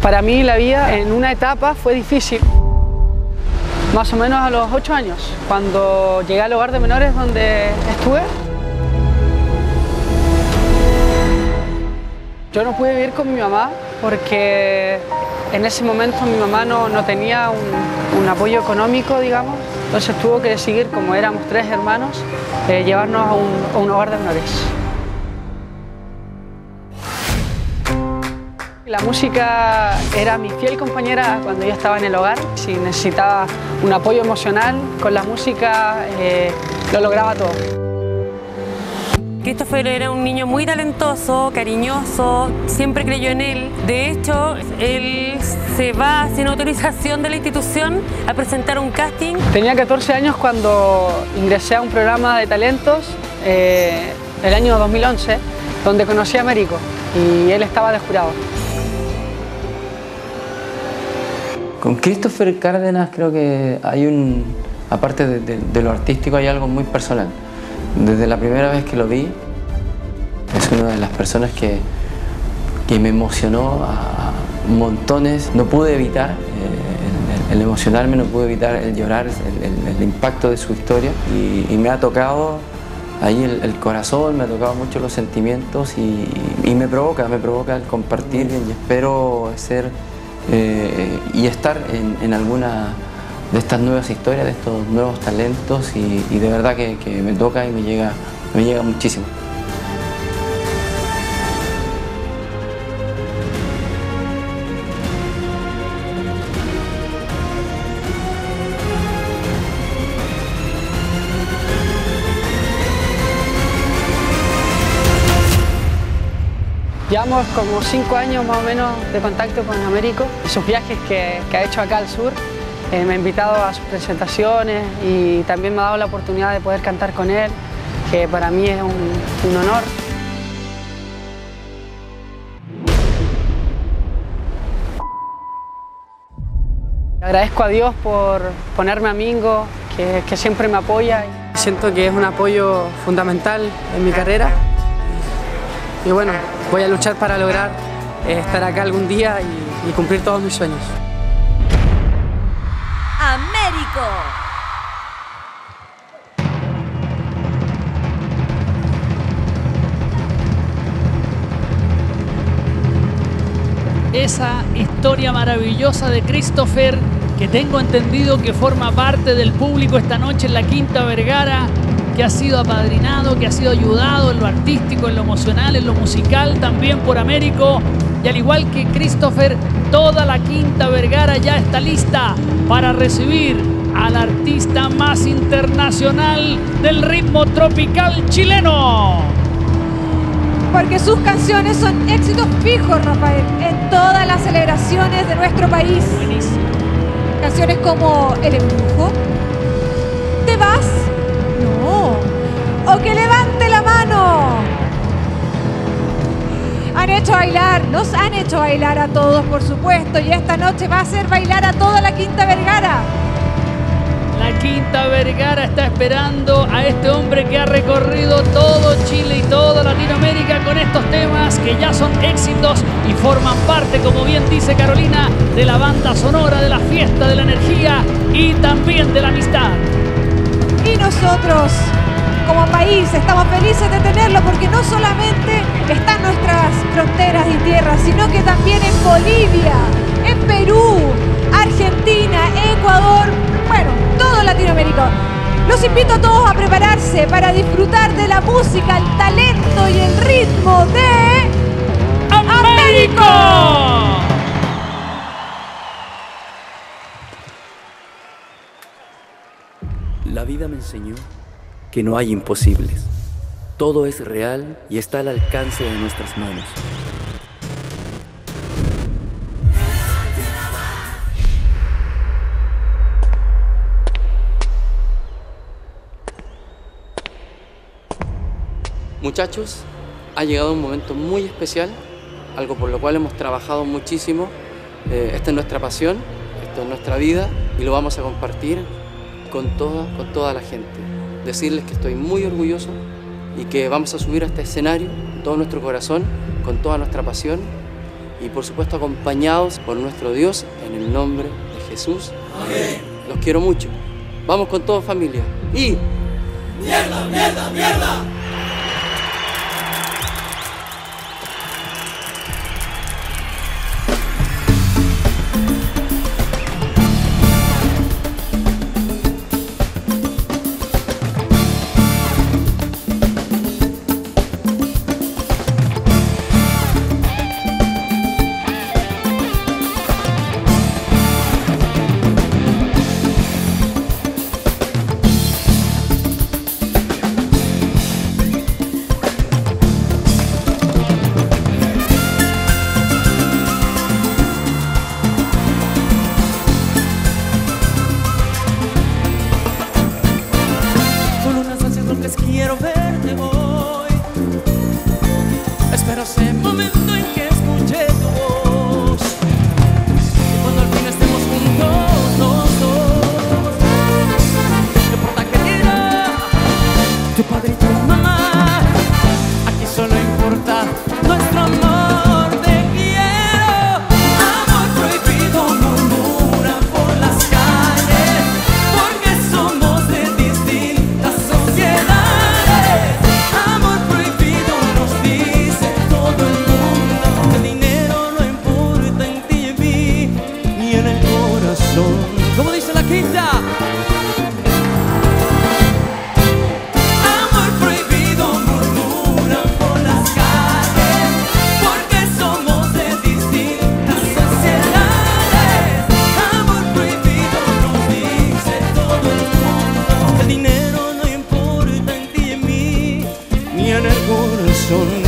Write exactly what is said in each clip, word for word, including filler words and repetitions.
Para mí la vida en una etapa fue difícil, más o menos a los ocho años, cuando llegué al hogar de menores donde estuve. Yo no pude vivir con mi mamá porque en ese momento mi mamá no, no tenía un, un apoyo económico, digamos, entonces tuvo que decidir, como éramos tres hermanos, eh, llevarnos a un, a un hogar de menores. La música era mi fiel compañera cuando yo estaba en el hogar. Si necesitaba un apoyo emocional, con la música eh, lo lograba todo. Christopher era un niño muy talentoso, cariñoso, siempre creyó en él. De hecho, él se va sin autorización de la institución a presentar un casting. Tenía catorce años cuando ingresé a un programa de talentos, eh, el año dos mil once, donde conocí a Américo y él estaba de jurado. Con Christopher Cárdenas creo que hay un, aparte de, de, de lo artístico, hay algo muy personal. Desde la primera vez que lo vi, es una de las personas que, que me emocionó a montones. No pude evitar eh, el, el emocionarme, no pude evitar el llorar, el, el, el impacto de su historia. Y, y me ha tocado ahí el, el corazón, me ha tocado mucho los sentimientos y, y me provoca, me provoca el compartir y espero ser eh, y estar en, en alguna de estas nuevas historias, de estos nuevos talentos y, y de verdad que, que me toca y me llega, me llega muchísimo. Llevamos como cinco años más o menos de contacto con Américo. Sus viajes que, que ha hecho acá al sur, eh, me ha invitado a sus presentaciones y también me ha dado la oportunidad de poder cantar con él, que para mí es un, un honor. Agradezco a Dios por ponerme amigo, que, que siempre me apoya. Siento que es un apoyo fundamental en mi carrera. Y bueno, voy a luchar para lograr eh, estar acá algún día y, y cumplir todos mis sueños. Américo. Esa historia maravillosa de Christopher, que tengo entendido que forma parte del público esta noche en la Quinta Vergara, que ha sido apadrinado, que ha sido ayudado en lo artístico, en lo emocional, en lo musical, también por Américo. Y al igual que Christopher, toda la Quinta Vergara ya está lista para recibir al artista más internacional del ritmo tropical chileno. Porque sus canciones son éxitos fijos, Rafael, en todas las celebraciones de nuestro país. Buenísimo. Canciones como El Embrujo, Te Vas, No, o Que Levante la Mano. Han hecho bailar, nos han hecho bailar a todos, por supuesto, y esta noche va a hacer bailar a toda la Quinta Vergara. La Quinta Vergara está esperando a este hombre que ha recorrido todo Chile y toda Latinoamérica con estos temas que ya son éxitos y forman parte, como bien dice Carolina, de la banda sonora, de la fiesta, de la energía y también de la amistad. Y nosotros, como país, estamos felices de tenerlo porque no solamente está en nuestras fronteras y tierras, sino que también en Bolivia, en Perú, Argentina, Ecuador, bueno, todo Latinoamérica. Los invito a todos a prepararse para disfrutar de la música, el talento y el ritmo de Américo. La vida me enseñó que no hay imposibles. Todo es real y está al alcance de nuestras manos. Muchachos, ha llegado un momento muy especial, algo por lo cual hemos trabajado muchísimo. Eh, esta es nuestra pasión, esto es nuestra vida y lo vamos a compartir con toda, con toda la gente. Decirles que estoy muy orgulloso y que vamos a subir a este escenario con todo nuestro corazón, con toda nuestra pasión y por supuesto acompañados por nuestro Dios en el nombre de Jesús. Amén. Los quiero mucho. Vamos con todo, familia. Y... ¡mierda, mierda, mierda! Quiero verte hoy. Espero ese momento en que escuche tu voz. Y cuando al fin estemos juntos los dos, no importa que diga tu padre y tu mamá, aquí solo importa nuestro amor. Te quiero. Amor prohibido murmura por las calles, porque somos de distintas sociedades. Como dice la quinta. Amor prohibido murmura por las calles, porque somos de distintas sociedades. Amor prohibido nos dice todo el mundo. El dinero no importa en ti y en mí, ni en el corazón.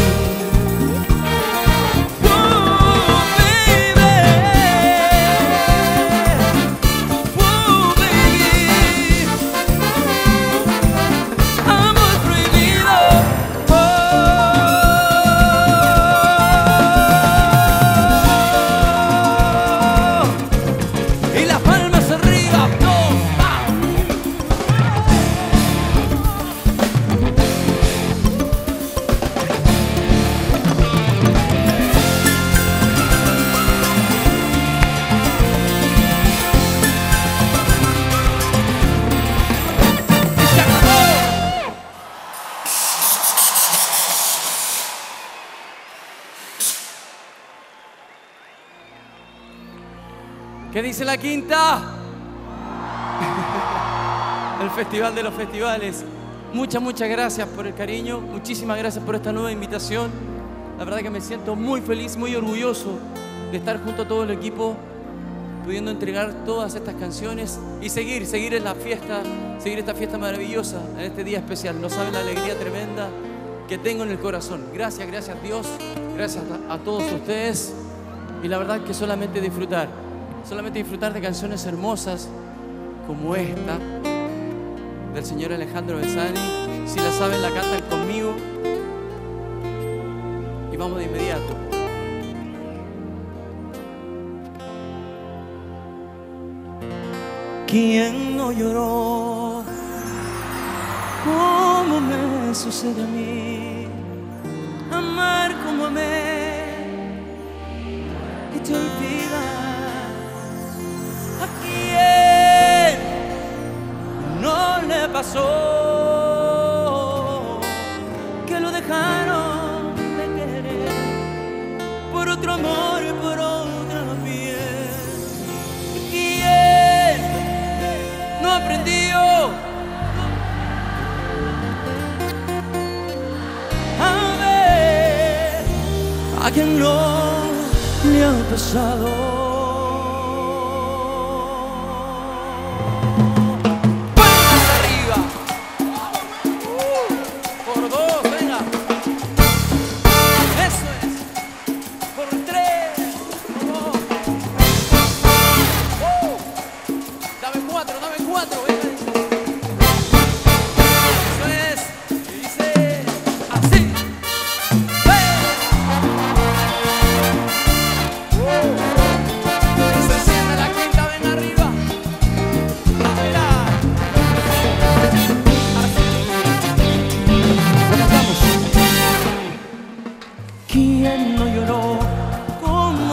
¿Qué dice la quinta? El festival de los festivales. Muchas, muchas gracias por el cariño. Muchísimas gracias por esta nueva invitación. La verdad que me siento muy feliz, muy orgulloso de estar junto a todo el equipo, pudiendo entregar todas estas canciones y seguir, seguir en la fiesta, seguir esta fiesta maravillosa, en este día especial. No saben la alegría tremenda que tengo en el corazón. Gracias, gracias Dios, gracias a, a todos ustedes. Y la verdad que solamente disfrutar. Solamente disfrutar de canciones hermosas como esta del señor Alejandro Besani. Si la saben, la cantan conmigo. Y vamos de inmediato. ¿Quién no lloró como me sucede a mí? Amar como amé y te olvidas. ¿A quién no le pasó que lo dejaron de querer por otro amor y por otra piel? ¿Quién no aprendió a ver a quien no le ha pasado? ¿Quién no lloró como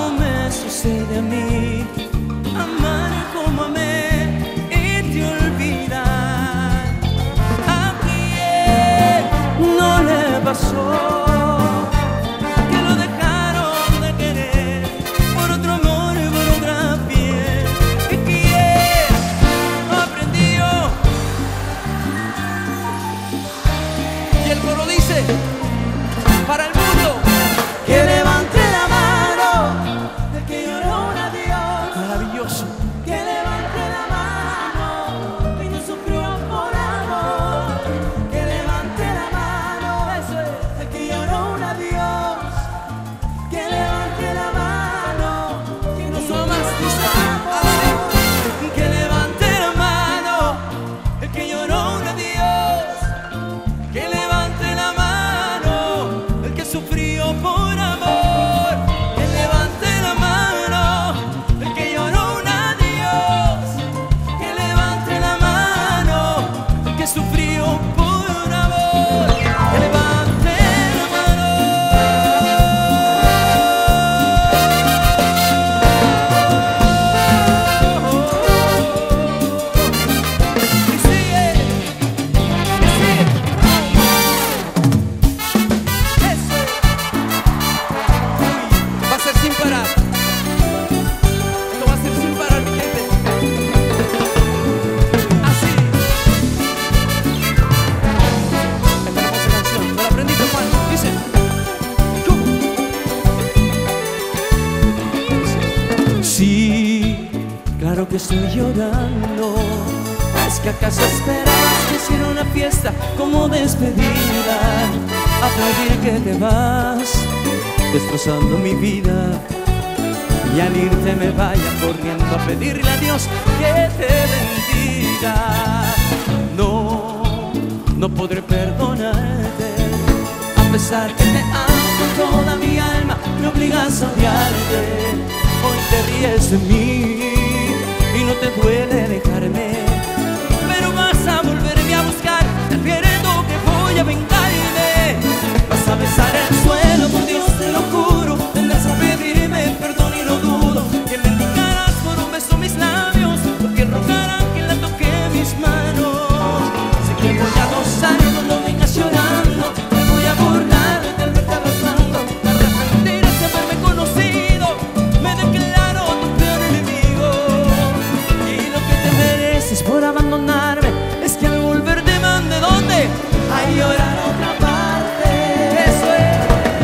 que acaso esperabas que hiciera una fiesta como despedida, aplaudir que te vas, destrozando mi vida, y al irte me vaya corriendo a pedirle a Dios que te bendiga. No, no podré perdonarte, a pesar que te amo con toda mi alma, me obligas a odiarte. Hoy te ríes de mí y no te duele dejarme, pero vas a volverme a buscar, advirtiendo que voy a vengarme. Vas a besar el suelo, por Dios te lo juro, tendrás a pedirme perdón y no dudo que me indicarás por un beso mis labios, porque rogarán que la toque mis manos. Sé que voy a gozar cuando vengas llorando, me voy a burlar del verte arrastrando, te arrepentirás de haberme conocido, me declaro tu peor enemigo. Y lo que te mereces por abandonarme es que al volver te mande ¿dónde? A llorar a otra parte. Eso es.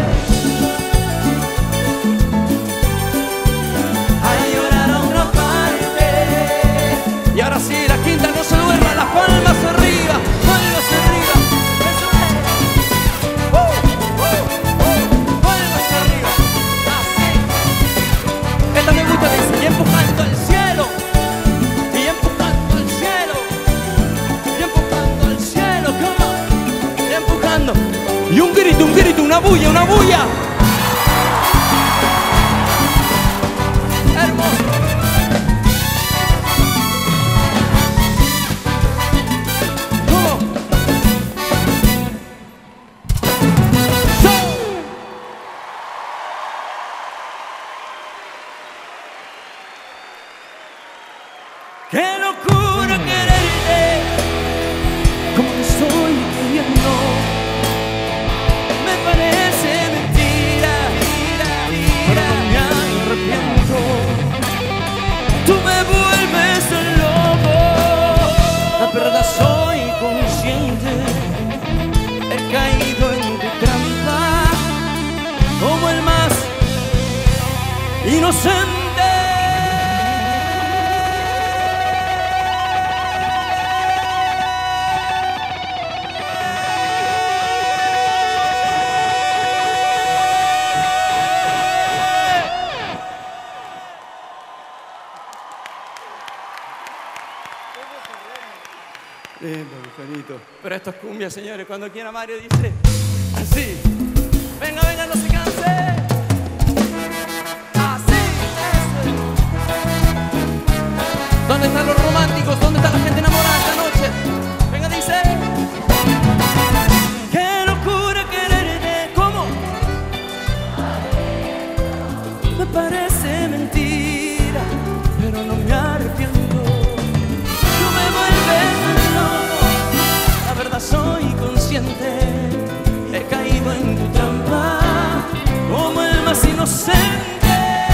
A llorar a otra parte. Y ahora sí, la quinta no se duerma, las palmas arriba, palmas arriba. Eso es. Uh, uh, uh, palmas arriba. Así. Esta me gusta, dice, y empujando al cielo, y empujando al cielo, y empujando al cielo, come on, y empujando. Y un grito, un grito, una bulla, una bulla. Hermoso. ¿Cómo? ¡Show! ¡Qué locura quererte! Como te estoy queriendo. Me parece mentira, pero no me arrepiento. Tú me vuelves loco. La verdad soy consciente, he caído en tu trampa como el más inocente. Lindo, Lujanito. Pero esto es cumbia, señores. Cuando quiera Mario dice así. Venga, venga, no se canse. Así. Eso. ¿Dónde están los románticos? ¿Dónde está la gente enamorada esta noche? Venga, dice. Qué locura quererte. ¿Cómo? Me parece mentira, pero no me arrepiento. Tú me vuelves loco, la verdad soy consciente, he caído en tu trampa como el más inocente.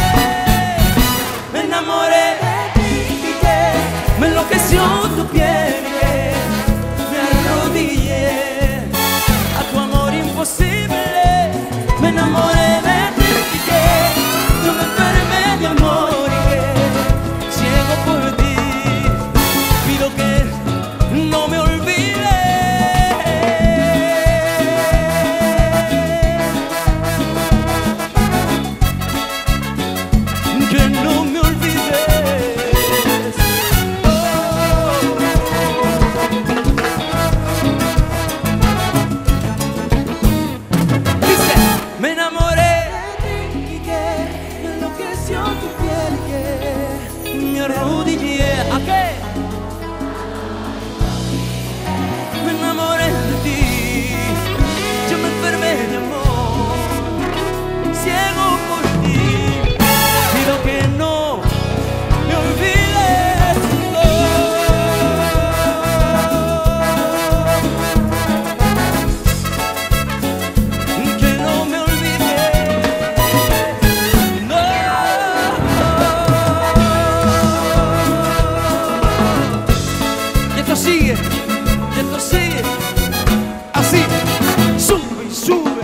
Me enamoré de ti, me enloqueció tu piel, me arrodillé a tu amor imposible. Me enamoré de ti, yo me enfermé de amor y ciego por ti. Pido que no me olvides, que no me olvides. Oh. Dice, me enamoré de ti, que me enloqueció tu piel, que me arrodillé. ¿A qué? Me enamoré de ti, yo me enfermé de amor, ciego por ti. Pido que no me olvides, no. Que no me olvides, no. Y esto sigue. Y esto sigue así, sube y sube.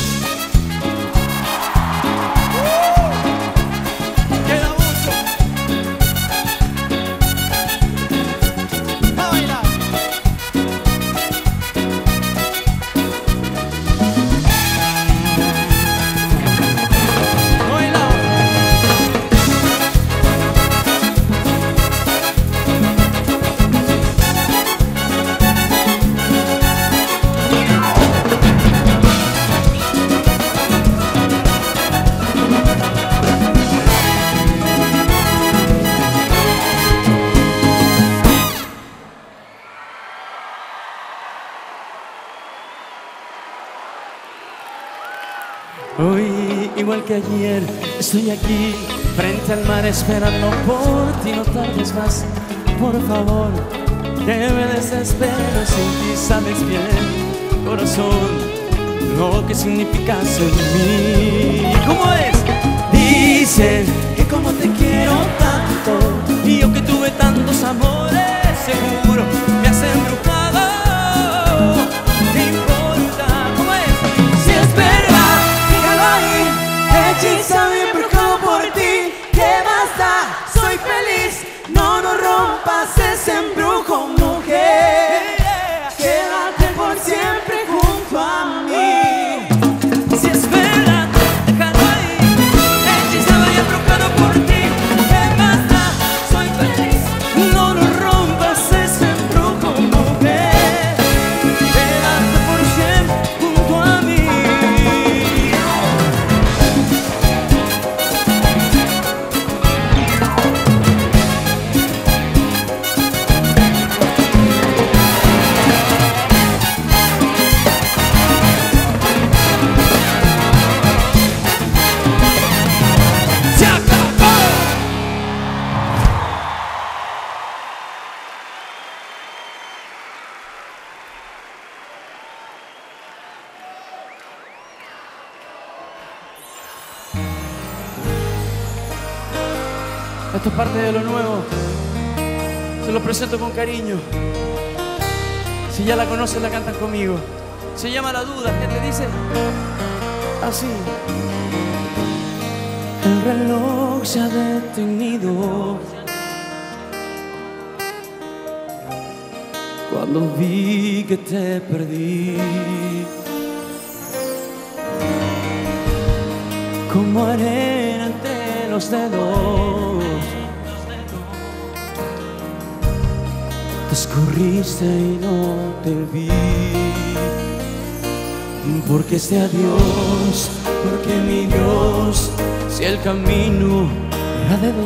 Uh, queda mucho. A bailar. Hoy, igual que ayer, estoy aquí frente al mar esperando por ti. No tardes más, por favor, que me desespero sin ti. Sabes bien, corazón, lo que significas en mí. ¿Cómo es? Dicen que como te quiero tanto, y yo que tuve tantos amores, seguro me has embrujado. ¿Qué importa? ¿Cómo es? Si es verdad, déjalo ahí, hechizado y embrujado por ti. ¿Qué más da? Soy feliz, no nos rompas ese embrujo, mujer. Quédate por siempre junto a mí. Si es verdad, déjalo ahí, hechizado y embrujado por ti. ¿Qué más da? Soy feliz, no nos rompas ese embrujo, mujer. Quédate por siempre junto a mí. ¡Se acabó! Esto es parte de lo nuevo. Se lo presento con cariño. Si ya la conocen, la cantan conmigo. Se llama La Duda. ¿Qué te dice? Así. El reloj se ha detenido cuando vi que te perdí. Como arena entre los dedos, te escurriste y no te vi. Porque este adiós, porque mi Dios, si el camino era de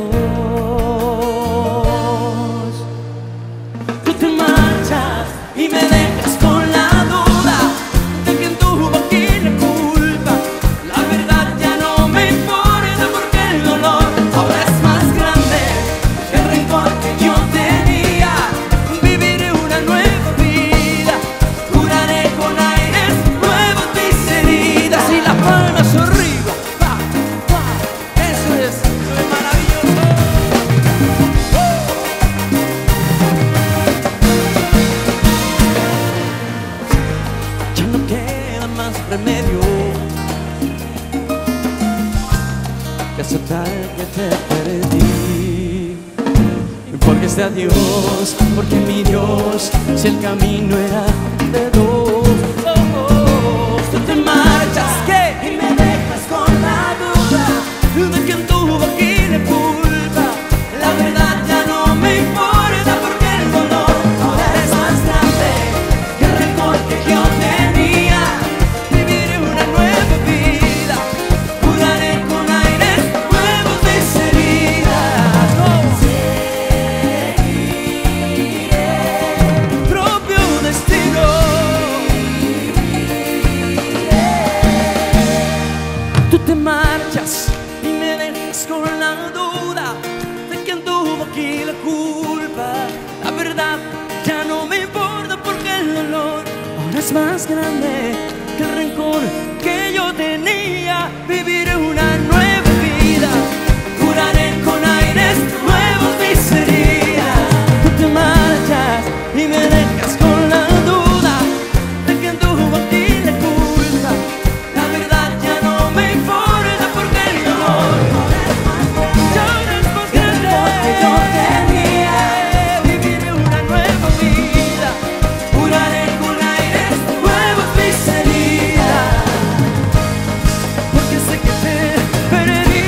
dos. Tú te marchas y me dejas con la duda de quién tuvo aquí la culpa. La verdad ya no me importa porque el dolor ahora es más grande que el rencor que yo tenía. Viviré una nueva vida, curaré con aires nuevos mis heridas y las palmas arriba. Pa, pa. Eso es, eso es maravilloso. Ya no queda más remedio que aceptar que te perdí. Porque este adiós, porque mi Dios, si el camino era de dos. Tú te marchas, ¿qué? Y me dejas con la duda de quién tuvo aquí la culpa. La verdad ya no me importa porque el dolor ahora es más grande que el rencor que yo tenía. Viviré una nueva vida, curaré con aires nuevos mis heridas. Seguiré propio destino. Tú te marchas y me dejas con la duda de quién tuvo aquí la culpa. La verdad ya no me importa porque el dolor ahora es más grande que el rencor que yo tenía. Viviré una nueva vida, curaré con aires nuevos mis heridas. Tú te marchas y me dejas con la duda de quién tuvo aquí la culpa. La verdad ya no me importa porque el dolor ya no es más grande que yo tenía. Viviré una nueva vida, curaré con aires nuevos mis heridas. Porque sé que te perdí.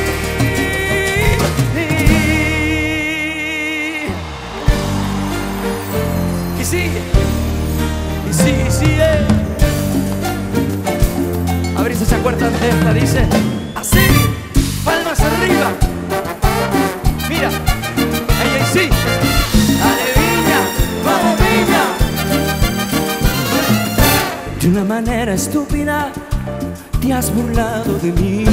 Y sigue, y sigue, y sigue. A ver si se acuerdan de esta, dice así, palmas arriba. Mira, ahí, ahí sí. Dale Viña, vamos Viña. De una manera estúpida te has burlado de mí.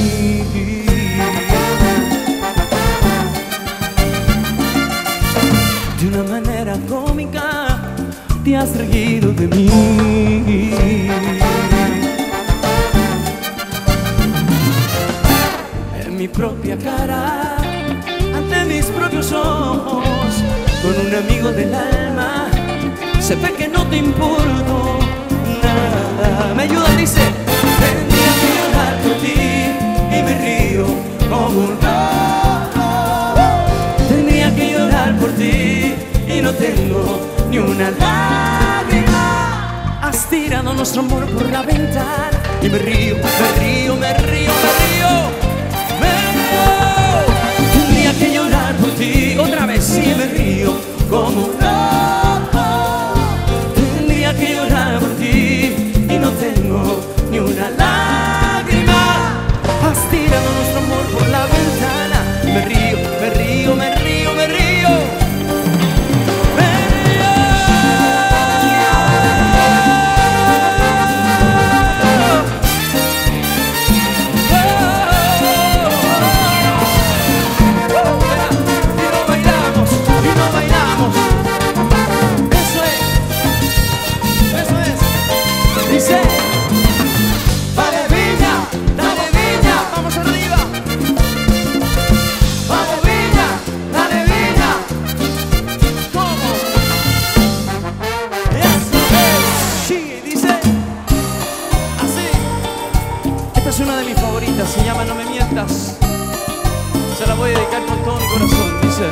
De una manera cómica te has reído de mí. En mi propia cara, ante mis propios ojos, con un amigo del alma, se ve que no te importo nada. Me ayuda, dice: tendría que llorar por ti y me río como un loco. Tendría que llorar por ti y no tengo ni una lágrima. Has tirado nuestro amor por la ventana y me río, me río, me río, me río, me río. Tendría que llorar por ti otra vez y me río como un loco. Tendría que llorar por ti y no tengo ni una lágrima. Has tirado nuestro amor por la ventana. Me río, me río, me río, me río, me río. Y no bailamos, y no bailamos. Eso es, eso es. Dice: dale viña, dale viña, vamos arriba. Vamos viña, dale viña. ¿Cómo? Eso es. Sí, dice así. Esta es una de mis favoritas, se llama No me mientas. Se la voy a dedicar con todo mi corazón, dice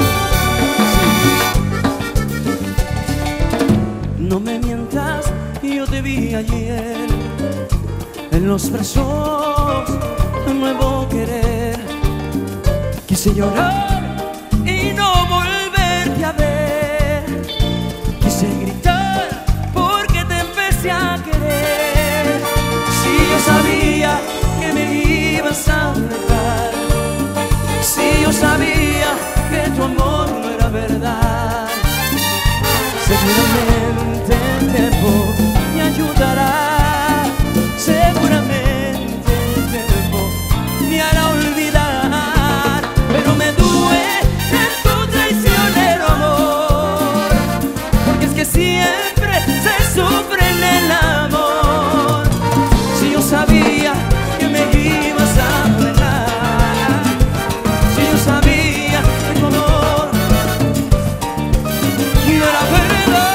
así. No me mientas, yo te vi ayer en los brazos de un nuevo querer. Quise llorar y no volverte a ver. Quise gritar porque te empecé a querer. Si yo sabía que me ibas a dejar, si yo sabía que tu amor no era verdad, seguramente el tiempo me ayudará. Seguramente el tiempo me hará olvidar. Pero me duele tu traicionero amor, porque es que siempre se sufre en el amor. Si yo sabía que me ibas a dejar, si yo sabía que tu amor no era verdad.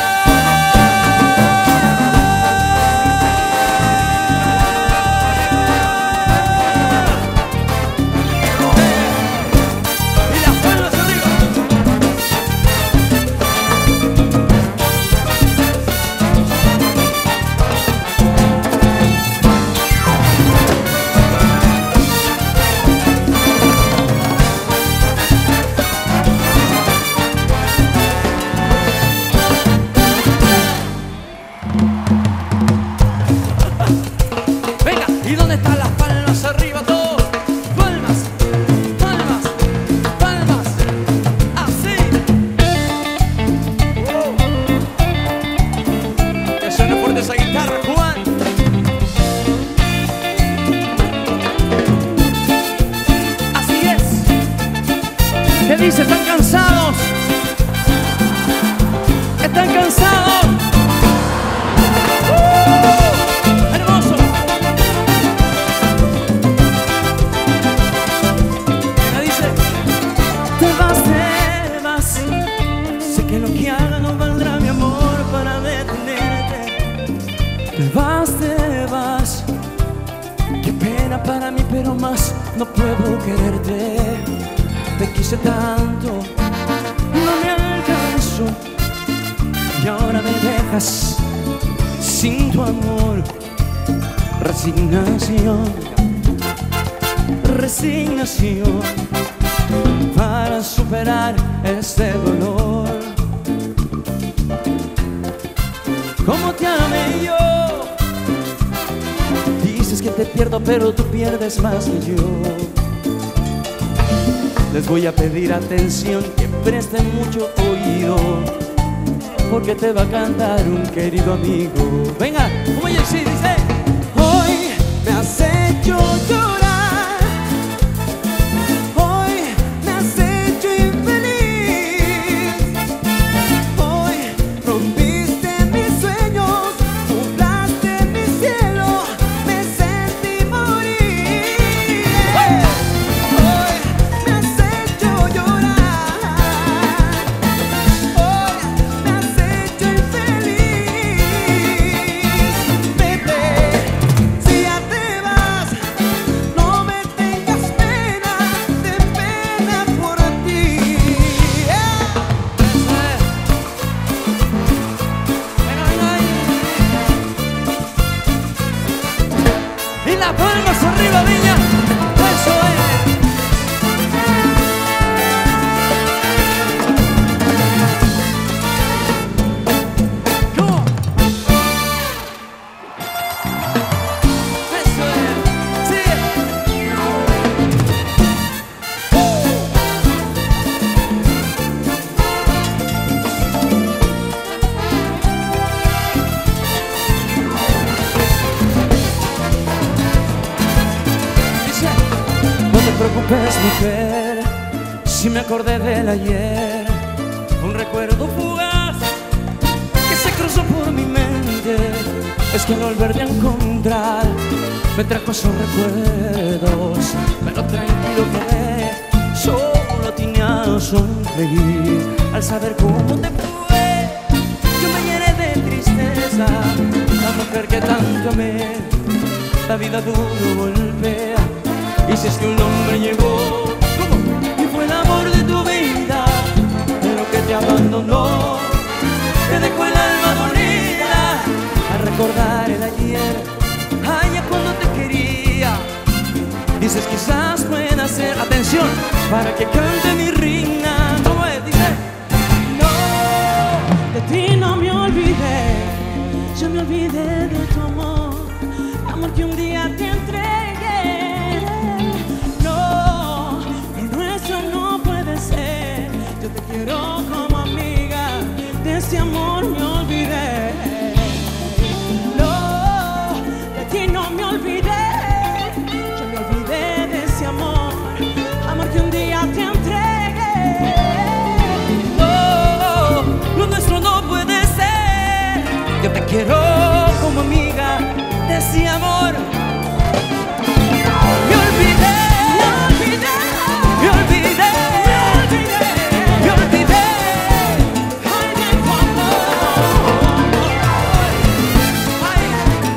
Venga, ¿y dónde están las palmas arriba todos? Palmas, palmas, palmas, así. Uh. Que suene fuerte esa guitarra, Juan. Así es. ¿Qué dice? ¿Están cansados? ¿Están cansados? ¡Uh! ¡Hermoso! Me dice: te vas, te vas. Sé que lo que haga no valdrá mi amor para detenerte. Te vas, te vas. Qué pena para mí, pero más no puedo quererte. Te quise tanto, no me alcanzó, y ahora me dejas sin tu amor. Resignación, resignación para superar este dolor. Como te amé yo, dices que te pierdo, pero tú pierdes más que yo. Les voy a pedir atención, que presten mucho oído, porque te va a cantar un querido amigo. Venga, como ella sí dice: hoy me has hecho llorar, hoy me has hecho infeliz. Hoy rompiste mis sueños, nublaste mi cielo, me sentí morir. Hoy me has hecho llorar, hoy me has hecho infeliz. Vete, si ya te vas, no me tengas pena, de pena por ti. Y las palmas arriba, Viña. Eso es. Come on. Eso es. Sigue. Dice, no te preocupes, mujer, si me acordé del ayer, un recuerdo fugaz que se cruzó por mi mente. Es que al volver a encontrar me trajo esos recuerdos, pero tranquilo que solo tenía a sonreír al saber cómo te fue. Yo me llené de tristeza, la mujer que tanto amé, la vida duro golpea. Y si es que un hombre llegó, ¿cómo? Y fue el amor de tu vida, pero que te abandonó, te dejó el alma dolida al recordar el ayer, allá cuando te quería. Dices quizás pueda ser, atención, para que cante mi reina. ¿Cómo es? Dice, No, de ti no me olvidé, yo me olvidé de tu amor, amor que un día te entregué. No, lo nuestro no puede ser, yo te quiero como amiga, de ese amor me olvidé. No, de ti no me olvidé, yo me olvidé de ese amor, amor que un día te entregué. oh, lo nuestro no puede ser. Yo te quiero como amiga de ese amor. Me olvidé, me olvidé, me olvidé, me olvidé. Ay, de tu amor. Ay.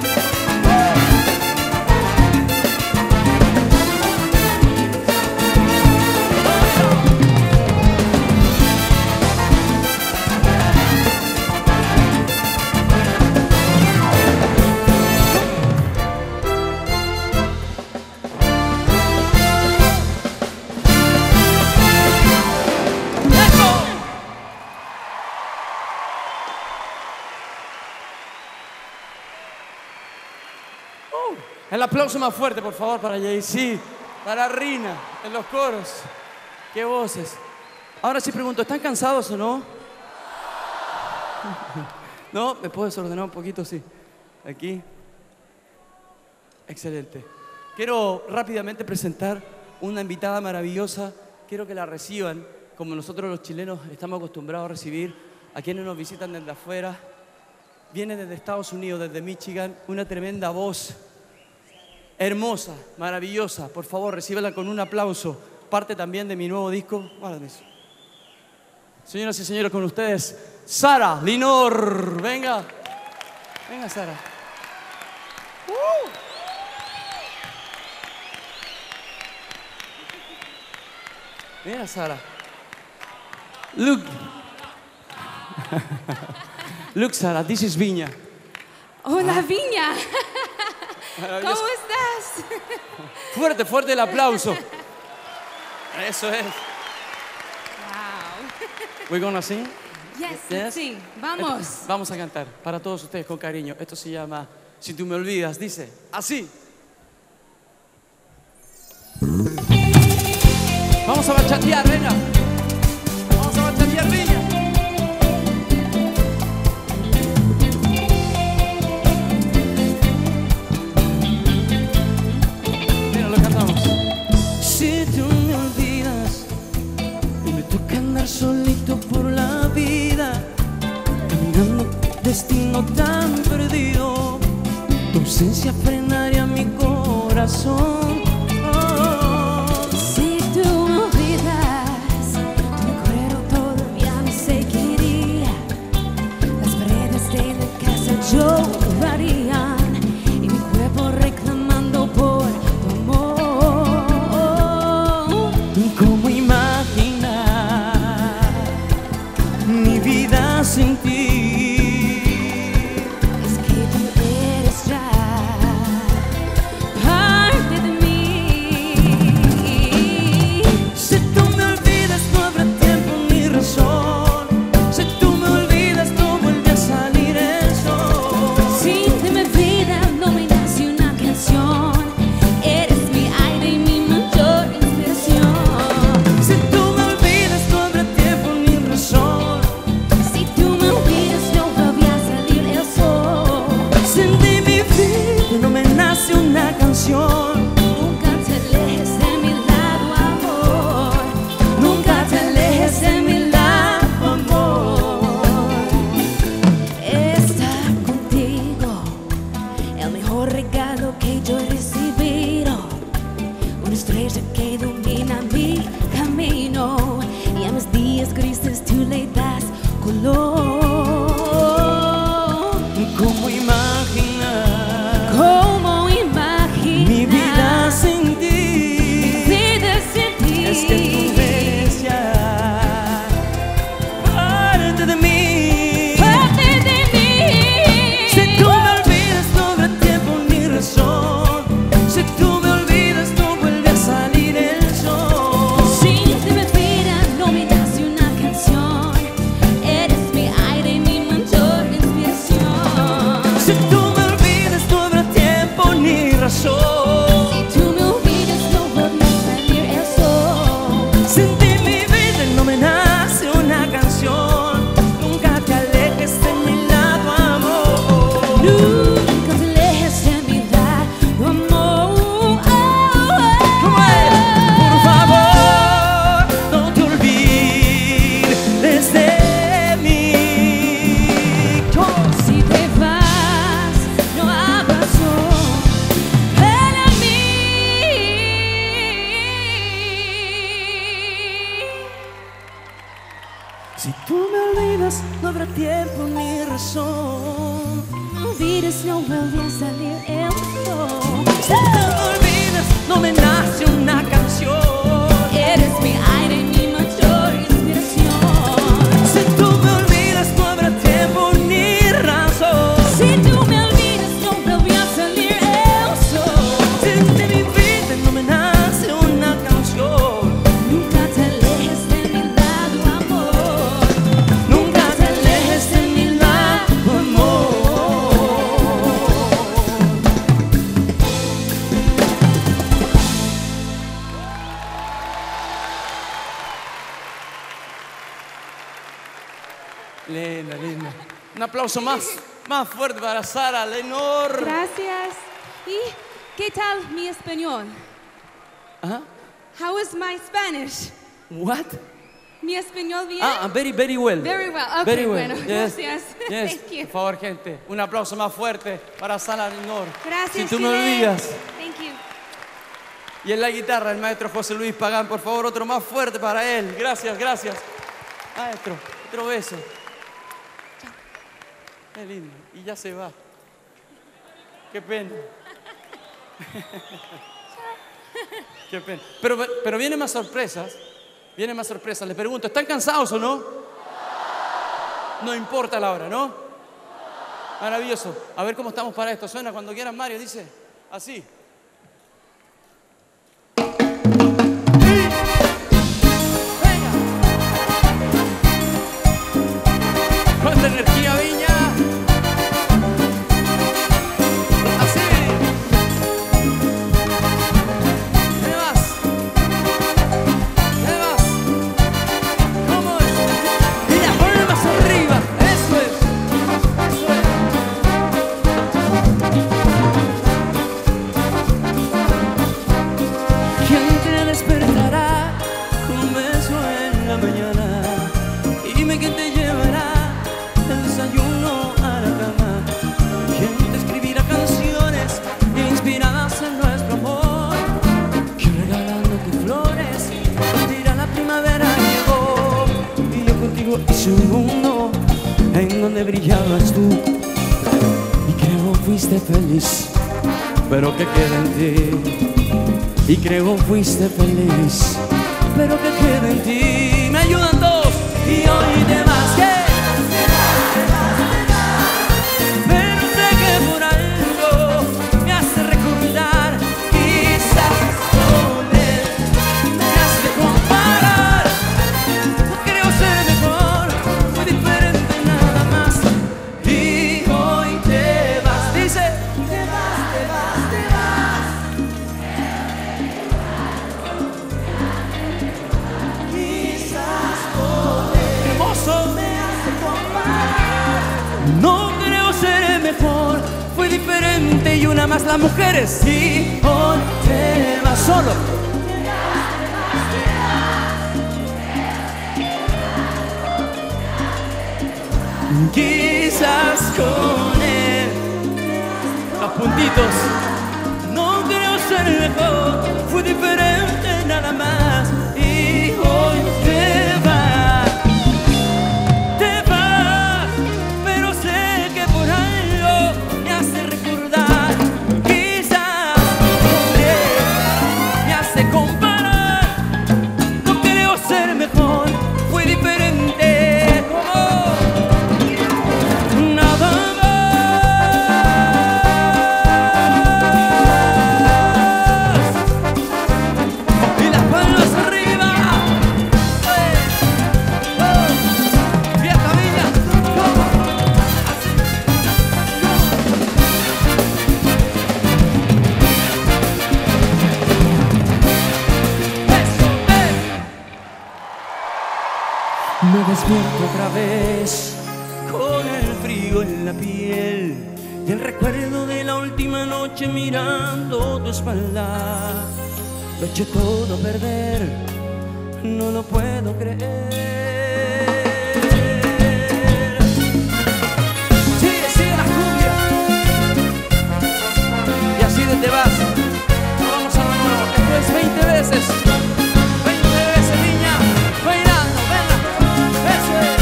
El aplauso más fuerte, por favor, para Jay-Z, para Rina, en los coros. Qué voces. Ahora sí pregunto, ¿están cansados o no? ¿No? ¿Me puedes ordenar un poquito? Sí. Aquí. Excelente. Quiero rápidamente presentar una invitada maravillosa. Quiero que la reciban, como nosotros los chilenos estamos acostumbrados a recibir a quienes nos visitan desde afuera. Viene desde Estados Unidos, desde Michigan, una tremenda voz. Hermosa, maravillosa. Por favor, recíbela con un aplauso. Parte también de mi nuevo disco. Guárdame eso. Señoras y señores, con ustedes, Sara Linor. Venga. Venga, Sara. Uh. Mira, Sara. Look. Look, Sara, this is Viña. Hola, Viña. Maravilloso. ¿Cómo estás? Fuerte, fuerte el aplauso. Eso es. Wow. We're gonna sing. Yes, Yes. sí, vamos. Esto- vamos a cantar para todos ustedes con cariño. Esto se llama Si tú me olvidas. Dice así. Vamos a bachatear, venga. Vamos a bachatear, Viña. destino tan perdido, tu ausencia frenaría mi corazón. Oh. Si tú me olvidas, tu recuerdo todavía me seguiría. Las paredes de la casa llorarían y mi cuerpo reclamando por tu amor. ¿Cómo imaginar mi vida sin ti? Nunca te alejes de mi lado, amor. Nunca te alejes de mi lado, amor. Estar contigo, el mejor regalo que yo he recibido. Una estrella que ilumina mi camino y a mis días grises tú le das color. ¿Cómo imaginar? ¿Cómo mi vida sin ti? Vida sin ti. Es que tú eres ya parte de mí. Parte de mí. Si tú me olvidas no habrá tiempo ni razón. Si tú me olvidas no vuelve a salir el sol. Si te me vida no me das una canción. Eres mi aire y mi mayor inspiración. Si tú me olvidas no habrá tiempo ni razón. Si tú me olvidas, no habrá tiempo ni razón. Me olvides, no vuelve a salir el sol. Si tú me olvidas, no me nace una canción. Eres mi aire y mi mayor inspiración. Si tú me olvidas, no habrá tiempo ni razón. Si tú me olvidas, no vuelve a salir el sol. Si de mi vida no me nace una canción. Nunca te alejes de mi lado, amor. Nunca te alejes de mi lado, amor. Linda, linda. Un aplauso más, más fuerte para Sara Lenor. Gracias. ¿Y qué tal mi español? ¿Ah? How is my Spanish? What? Mi español bien? Ah, very, very well. Very well. Okay, Very well. bueno, Yes. gracias. Yes. Thank you. Por favor, gente, un aplauso más fuerte para Sara Lenor. Gracias, Si tú me Chile. olvidas. Thank you. Y en la guitarra, el maestro José Luis Pagán, por favor, otro más fuerte para él. Gracias, gracias. Maestro, otro beso. Qué lindo. Y ya se va. Qué pena. Qué pena. Pero, pero vienen más sorpresas. Vienen más sorpresas. Les pregunto, ¿están cansados o no? No importa la hora, ¿no? Maravilloso. A ver cómo estamos para esto. Suena cuando quieran, Mario, dice así. ¡Cuánta energía, Viña! ¡Así! ¿Qué más? ¿Qué más? ¿Cómo es? Mira, ponle más arriba. Eso es. Eso es. ¿Quién te despertará con un beso en la mañana? Dime quién te llevará el desayuno conocí un mundo en donde brillabas tú y creo fuiste feliz, pero que queda en ti. Y creo fuiste feliz, pero que queda en ti. Me ayudan todos. Y hoy te vas, ¿qué? Pero sé que por algo me hace recordar. Quizás con él me hace comparar. No creo ser mejor, muy diferente nada más. Y hoy te vas, dice. Te vas, te vas, te vas. Quizás con él hermoso me hace comparar. No creo ser mejor, fui diferente y una más. Las mujeres, y hoy te vas solo. Quizás con él, a puntitos. No creo ser mejor, fui diferente nada más. Y hoy te vas, te vas, pero sé que por algo me hace recordar. Quizás con él me hace comparar. No creo ser mejor, fui diferente como nada más. Y las palmas arriba. ¡Eh! ¡Oh! Fiesta Villa. Así. Eso, eh. Me despierto otra vez con el frío en la piel y el recuerdo de la última noche mirando tu espalda. Lo eché todo a perder, no lo puedo creer. Sigue, sigue la cumbia. Y así de te vas. Vamos a lo nuevo. Esto es veinte veces. veinte veces, niña. Bailando, venga. Eso es.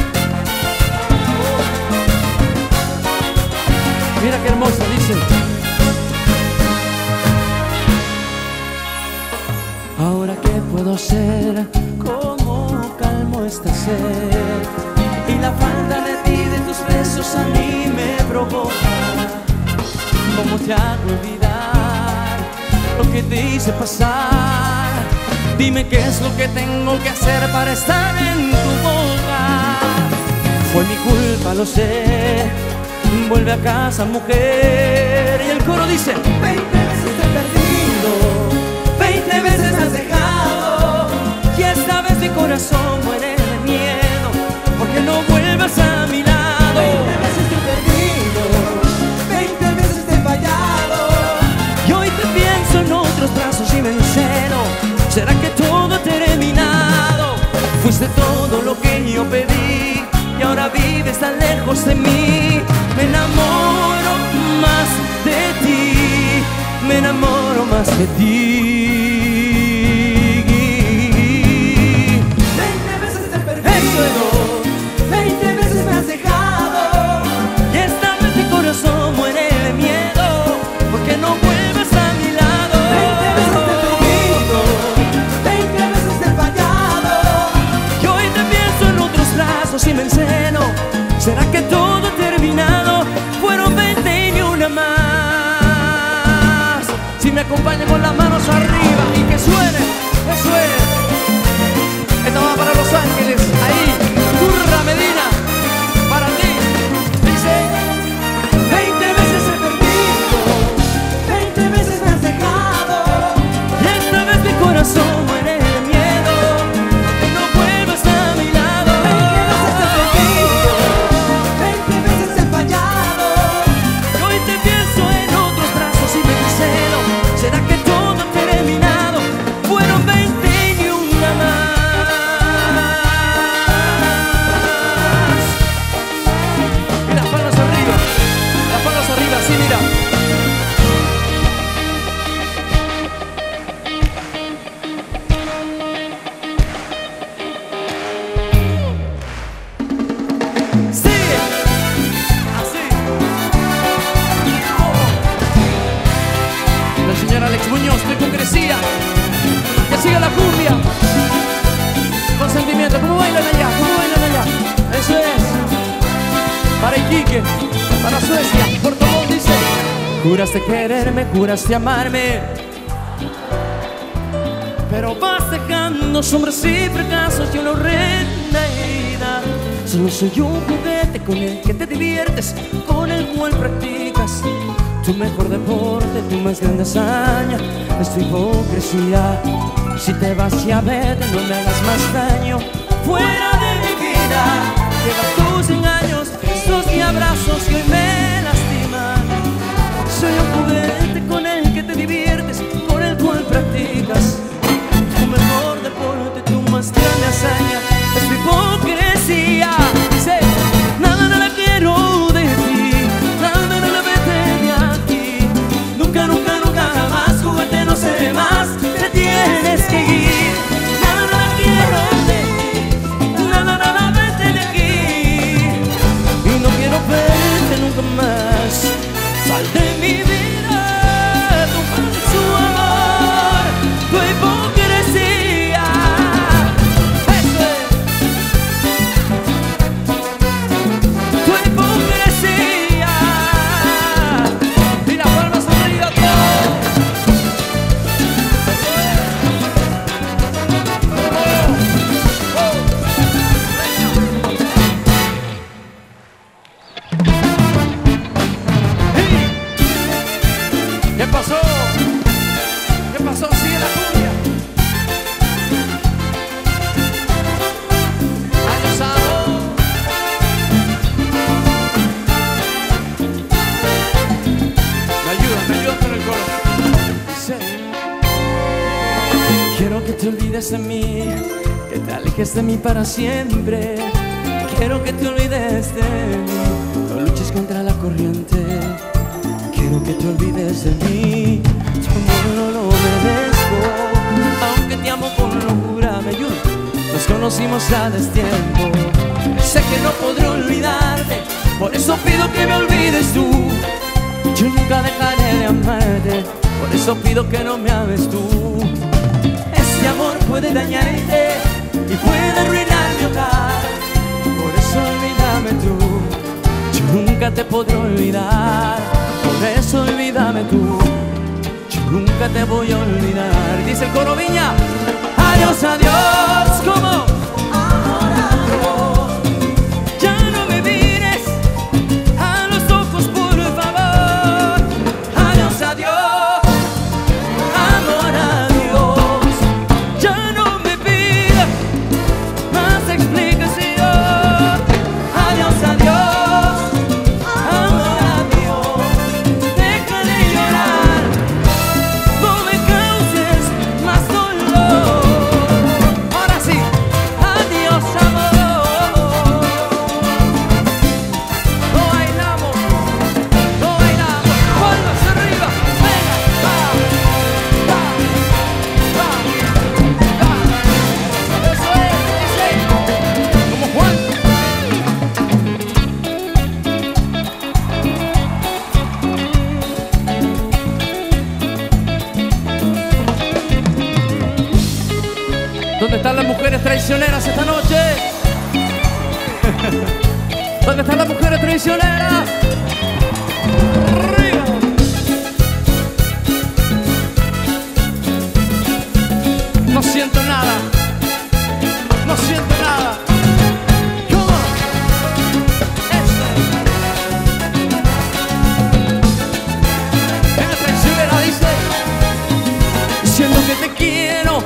Mira qué hermosa, dice. Ahora qué puedo hacer, cómo calmo esta sed. Y la falta de ti, de tus besos a mí me provoca. ¿Cómo te hago olvidar lo que te hice pasar? Dime qué es lo que tengo que hacer para estar en tu boca. Fue mi culpa, lo sé. Vuelve a casa, mujer. Y el coro dice: veinte veces te he perdido, veinte veces has dejado, y esta vez mi corazón muere de miedo, porque no vuelvas a mi lado. Veinte veces te he perdido, veinte veces te he fallado, y hoy te pienso en otros brazos y me enceno. ¿Será que todo ha terminado? Fuiste todo lo que yo pedí y ahora vives tan lejos de mí. Me enamoro más de ti, me enamoro más de ti. Veinte veces te he perdido, veinte veces me has dejado, y esta vez mi corazón muere de miedo, porque no vuelves a mi lado. Veinte veces te he perdido, veinte veces te he fallado, y hoy te pienso en otros brazos y me enceno. ¿Será que todo ha terminado? Fueron veinte y ni una más. Si me acompañan con las manos arriba y que suene, eso es. Esta va para Los Ángeles, ahí, Curra Medina, para ti. Dice: veinte veces he perdido, veinte veces me has dejado, y esta vez mi corazón muere de miedo, que no vuelvas a mi lado. Veinte veces te he perdido, hipocresía. Que siga la cumbia. Con sentimiento. ¿Cómo bailan allá? ¿Cómo bailan allá? Eso es. Para Iquique, para Suecia, Puerto Montt dice: juraste quererme, juraste amarme, pero vas dejando sombras y fracasos y una horrenda herida. Solo soy un juguete con el que te diviertes, con el cual practicas tu mejor deporte, tu más grande hazaña es tu hipocresía. Si te vas ya vete, no me hagas más daño. Fuera de mi vida, lleva tus engaños, besos y abrazos que hoy me lastiman. Soy un juguete con el que te diviertes, con el cual practicas tu mejor deporte, tu más grande hazaña es tu hipocresía. Dice: nada, nada quiero de ti, nada, nada vete de aquí. Nunca, nunca, nunca jamás, juguete no seré más, te tienes que ir. Nada, nada quiero de ti, nada, nada vete de aquí. Y no quiero verte nunca más, sal de mi vida, tu falso amor, tu hipocresía. Eso es. Tu hipocresía. Y las palmas arriba todos. Eso es. Oh, oh. ¿Qué pasó? ¿Qué pasó? Sigue la cumbia. Años amo. Me ayuda, me ayuda con el coro. Dice: quiero que te olvides de mí, que te alejes de mí para siempre. Quiero que te olvides de mí, no luches contra la corriente. Quiero que te olvides de mí, tu amor no lo merezco. Aunque te amo con locura, me ayuda. Nos conocimos a destiempo. Sé que no podré olvidarte, por eso pido que me olvides tú. Yo nunca dejaré de amarte, por eso pido que no me ames tú. Este amor puede dañarte y puede arruinar mi hogar, por eso olvídame tú. Yo nunca te podré olvidar, por eso olvídame tú. Yo nunca te voy a olvidar. Dice el coro Viña: adiós, adiós. ¿Cómo? Ahora no. Ya no me mires a los ojos, por favor. Adiós, adiós. Amor, adiós. Ya no me pidas más explicación. Adiós, adiós. Amor, adiós. Deja de llorar, no me causes más dolor. Ahora sí, adiós, amor. No bailamos, no bailamos. Palmas arriba, venga, va, va, va, va. Eso es, dice, como Juan. ¿Dónde están las mujeres traicioneras esta noche? ¿Dónde están las mujeres traicioneras? Arriba. No siento nada. No siento nada. Come on. Eso. Venga, traicionera, dice: siento que te quiero,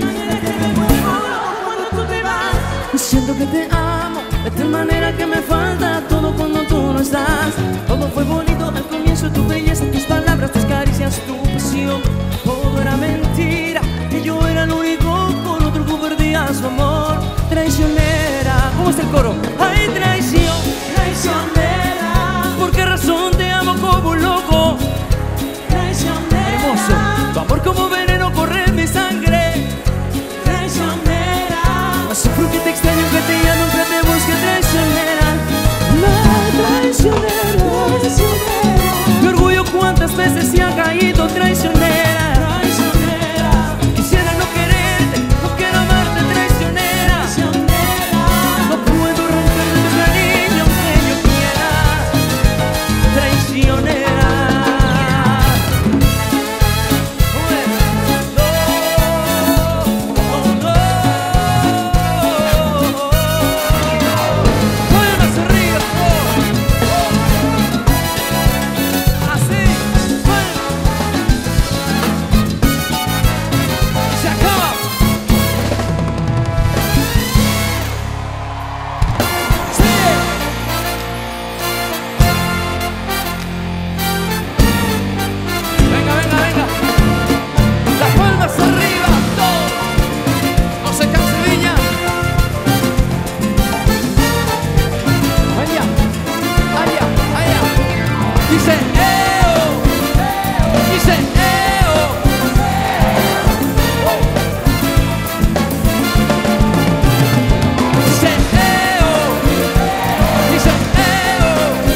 siento que te amo, de tal manera que me falta todo cuando tú no estás. Todo fue bonito al comienzo, tu belleza, tus palabras, tus caricias, tu pasión. Todo era mentira, que yo era el único con otro que perdía su amor. Traicionera, ¿cómo está el coro? Ay, traición, traicionera. ¿Por qué razón te amo como un loco? Traicionera. Hermoso, tu amor como veneno corre en mi sangre. Traicionera. Sufro que te extraño, que te llamo, que te busque. Traicionera, la traicionera, traicionera. Dice, eo. Dice, eo. Dice, eo. Dice, eo.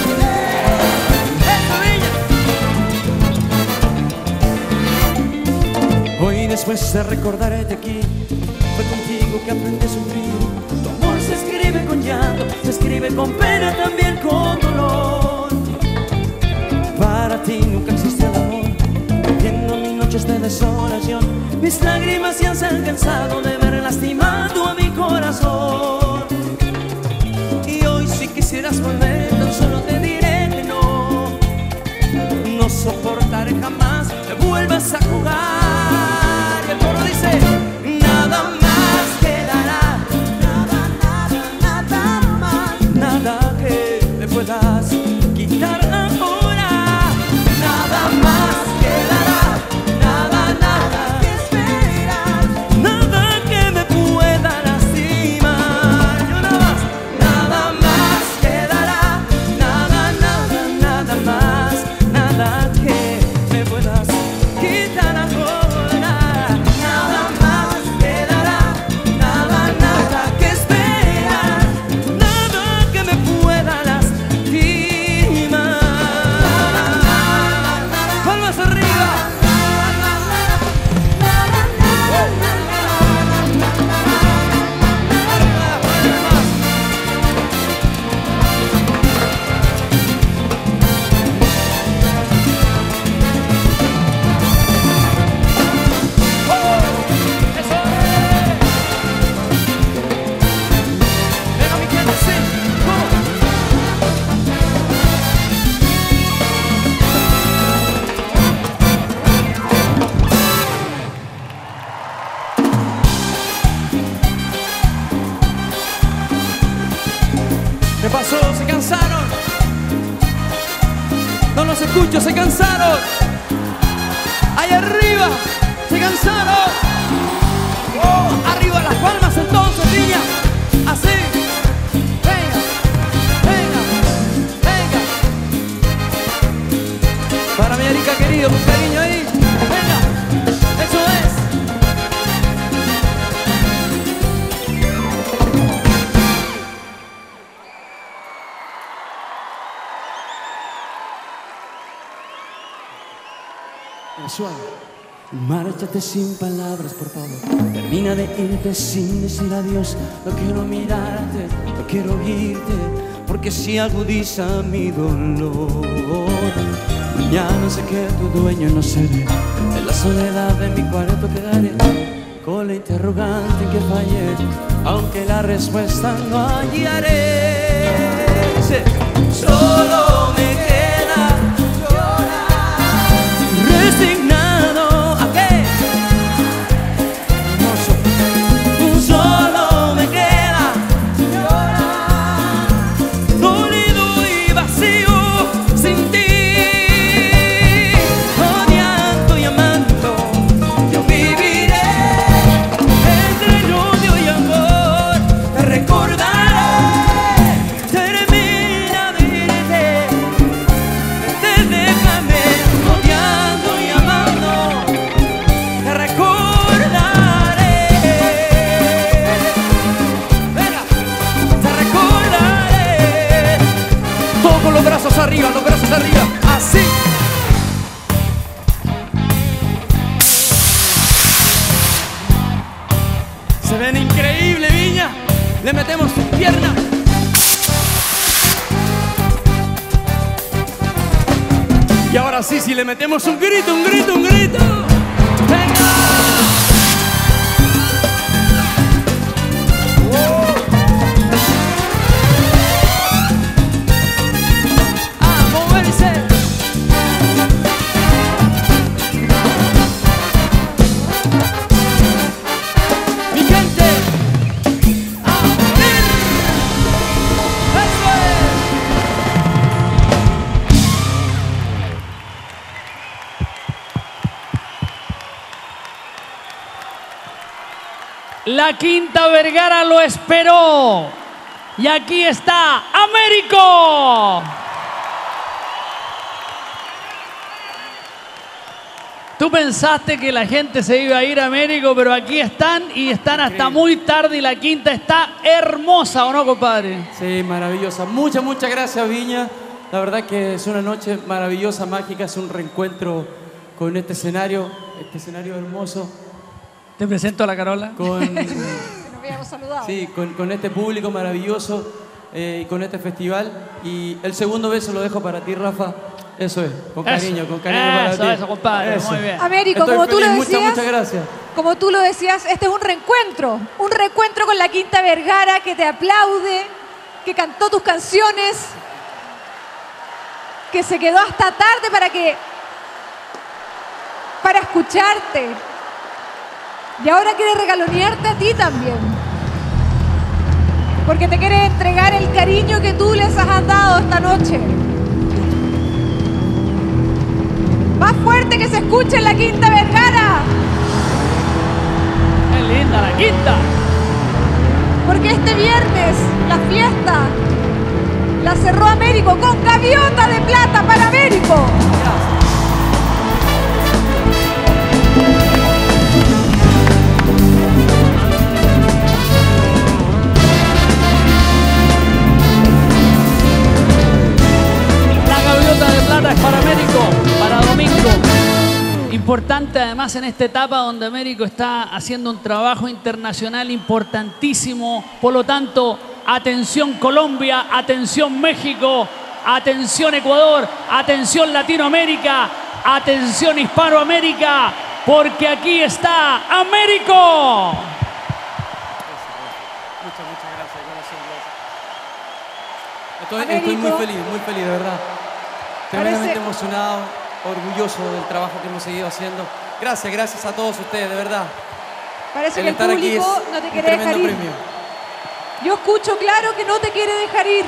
Eso, Viña. Hoy después de recordarte aquí, fue contigo que aprendí a sufrir. Tu amor se escribe con llanto, se escribe con pena, también con dolor. Para ti nunca existe el amor, viendo mis noches de desolación. Mis lágrimas ya se han cansado de ver lastimado a mi corazón. Y hoy si quisieras volver, tan solo te diré que no. No soportaré jamás que vuelvas a jugar. Y el coro dice, nada más quedará, nada, nada, nada más, nada que me puedas quitar ahora. Nada más quedará, nada, nada que esperar, nada que me pueda lastimar. Yo nada más, nada más quedará, nada, nada, nada más, nada que me puedas quitar ahora. Nada más quedará, nada, nada que esperar, nada que me pueda lastimar. Palmas arriba. Venga, mi gente, sí. ¿Qué pasó? ¿Se cansaron? No los escucho, se cansaron. Ahí arriba, se cansaron. Oh, arriba las palmas entonces, Viña. Así. Venga, venga, venga. Para mi Erika querido, con cariño ahí. Venga, eso es. Suave. Márchate sin palabras, por favor. Termina de irte sin decir adiós. No quiero mirarte, no quiero oírte, porque si agudiza mi dolor. Mañana sé que tu dueño no seré. En la soledad de mi cuarto quedaré, con la interrogante que fallé, aunque la respuesta no hallaré. Dice, solo me queda resignado a qué, hermoso. Solo me queda llorar, dolido y vacío sin ti. Odiando y amando, yo viviré entre el odio y amor. Te recordaré, termina de irte, te déjame. Odiando y amando, te recordaré. Venga, te recordaré. Todo con los brazos arriba, los brazos arriba, así. Se ven increíble, Viña. Le metemos sus piernas. Y ahora sí, si le metemos un grito, un grito, un grito. ¡Venga! ¡Uh! ¡A moverse! Mi gente, ¡a morir! ¡Eso es! La Quinta Vergara lo esperó. Y aquí está Américo. Tú pensaste que la gente se iba a ir a Américo, pero aquí están y están hasta Increíble. muy tarde y la quinta está hermosa, ¿o no, compadre? Sí, maravillosa. Muchas, muchas gracias, Viña. La verdad que es una noche maravillosa, mágica, es un reencuentro con este escenario, este escenario hermoso. Te presento a la Carola. Con, Que nos habíamos saludado. sí, con, con este público maravilloso eh, y con este festival. Y el segundo beso lo dejo para ti, Rafa. Eso es, con Eso, cariño, con cariño para eso, ti. eso, compadre, muy bien. Américo, Estoy como tú lo feliz, decías, muchas, muchas gracias. como tú lo decías, este es un reencuentro, un reencuentro con la Quinta Vergara que te aplaude, que cantó tus canciones, que se quedó hasta tarde para que para escucharte. Y ahora quiere regalonearte a ti también. Porque te quiere entregar el cariño que tú les has dado esta noche. Más fuerte que se escuche en la Quinta Vergara. ¡Qué linda la quinta! Porque este viernes la fiesta la cerró Américo con gaviota de plata para Américo. La gaviota de plata es para Américo, para Domingo. Importante además en esta etapa donde Américo está haciendo un trabajo internacional importantísimo. Por lo tanto, atención Colombia, atención México, atención Ecuador, atención Latinoamérica, atención Hispanoamérica, porque aquí está Américo. Muchas, muchas gracias, corazón, gracias. Estoy, Américo. estoy muy feliz, muy feliz, de verdad. Tremendamente Parece- emocionado, orgulloso del trabajo que hemos seguido haciendo. Gracias, gracias a todos ustedes, de verdad. Parece El que el estar aquí es público no te un quiere dejar tremendo ir. premio. Yo escucho claro que no te quiere dejar ir.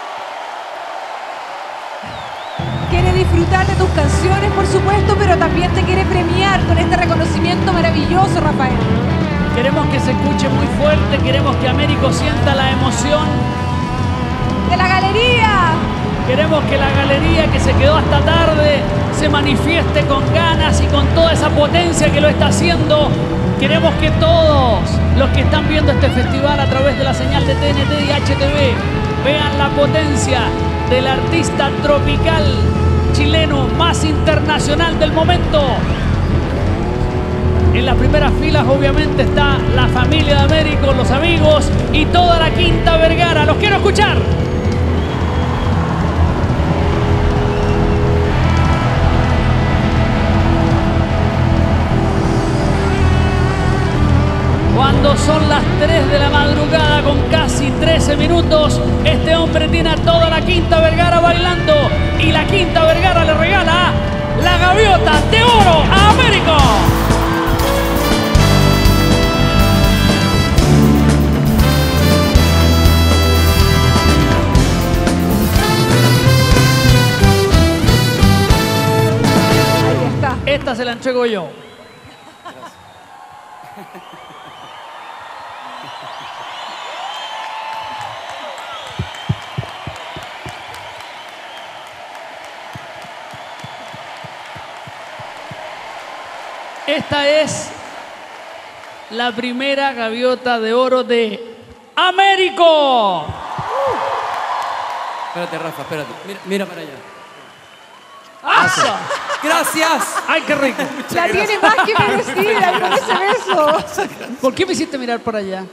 Quiere disfrutar de tus canciones, por supuesto, pero también te quiere premiar con este reconocimiento maravilloso, Rafael. Queremos que se escuche muy fuerte, queremos que Américo sienta la emoción. ¡De la galería! Queremos que la galería que se quedó hasta tarde se manifieste con ganas y con toda esa potencia que lo está haciendo. Queremos que todos los que están viendo este festival a través de la señal de T N T y H T V vean la potencia del artista tropical chileno más internacional del momento. En las primeras filas obviamente está la familia de Américo, los amigos y toda la Quinta Vergara. ¡Los quiero escuchar! Cuando son las tres de la madrugada con casi trece minutos, este hombre tiene a toda la Quinta Vergara bailando y la Quinta Vergara le regala la gaviota de oro a Américo. Ahí está. Esta se la entrego yo. Esta es la primera gaviota de oro de Américo. Espérate, Rafa, espérate. Mira, mira para allá. ¡Asa! ¡Gracias! ¡Ay, qué rico! La tiene más que merecida con ese beso. ¿Por qué me hiciste mirar por allá?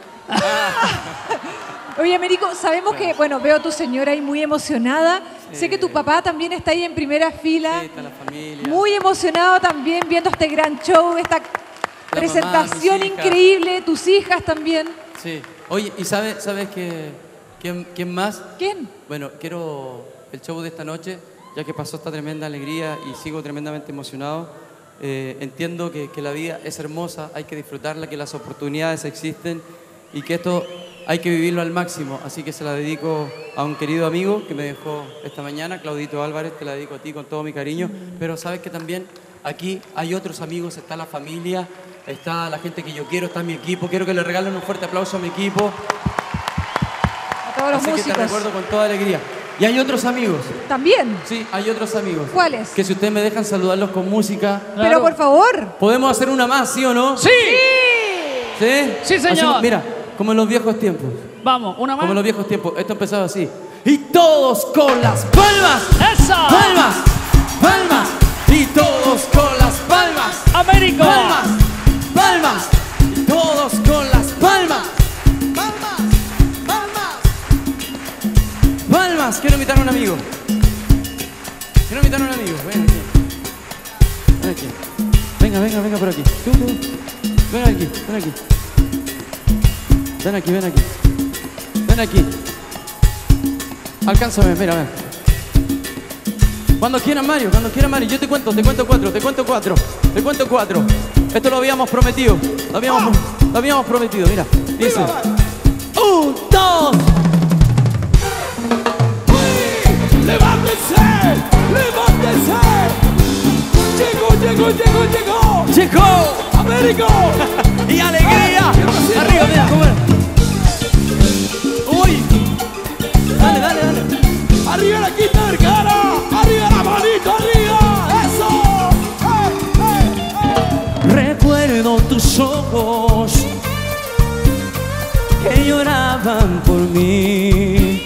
Oye, Américo, sabemos que, bueno, veo a tu señora ahí muy emocionada. Sé que tu papá también está ahí en primera fila. Sí, está la familia. Muy emocionado también viendo este gran show, esta presentación mis hijas. increíble, tus hijas también. Sí. Oye, ¿y sabes sabes que, quién, quién más? ¿Quién? Bueno, quiero el show de esta noche, ya que pasó esta tremenda alegría y sigo tremendamente emocionado. Eh, entiendo que, que la vida es hermosa, hay que disfrutarla, que las oportunidades existen y que esto hay que vivirlo al máximo. Así que se la dedico a un querido amigo que me dejó esta mañana, Claudito Álvarez, te la dedico a ti con todo mi cariño. Pero sabes que también aquí hay otros amigos, está la familia, está la gente que yo quiero, está mi equipo. Quiero que le regalen un fuerte aplauso a mi equipo. A todos los Así que te músicos. recuerdo con toda alegría. Y hay otros amigos. ¿También? Sí, hay otros amigos. ¿Cuáles? Que si ustedes me dejan saludarlos con música. Pero por favor. ¿Podemos hacer una más, sí o no? ¡Sí! ¿Sí? Sí, señor. Hacemos- mira, como en los viejos tiempos. Vamos, una más. Como en los viejos tiempos. Esto empezaba así. Y todos con las palmas. ¡Esa! Palmas. Palmas. Y todos con las palmas. ¡Américo! Palmas. Palmas. Y todos con las palmas. Palmas. Palmas. Palmas. Quiero invitar a un amigo. Quiero invitar a un amigo. Ven aquí. Ven aquí. Venga, venga, venga por aquí. Tú, tú. Ven aquí, ven aquí. Ven aquí, ven aquí. Ven aquí. Alcánzame, mira, ven. Cuando quieras, Mario, cuando quieras, Mario. Yo te cuento, te cuento cuatro, te cuento cuatro. Te cuento cuatro. Esto lo habíamos prometido. Lo habíamos, lo habíamos prometido, mira. Dice. Un, dos. ¡Levántese! ¡Levántese! ¡Llegó, llegó, llegó, llegó! ¡Llegó! ¡Américo! ¡Y alegría! ¡Arriba, mira, cómo era! ¡Uy! Dale, dale, dale. ¡Arriba la Quinta Vergara! ¡Arriba la manito, arriba! ¡Eso! ¡Hey, hey, hey! Recuerdo tus ojos que lloraban por mí.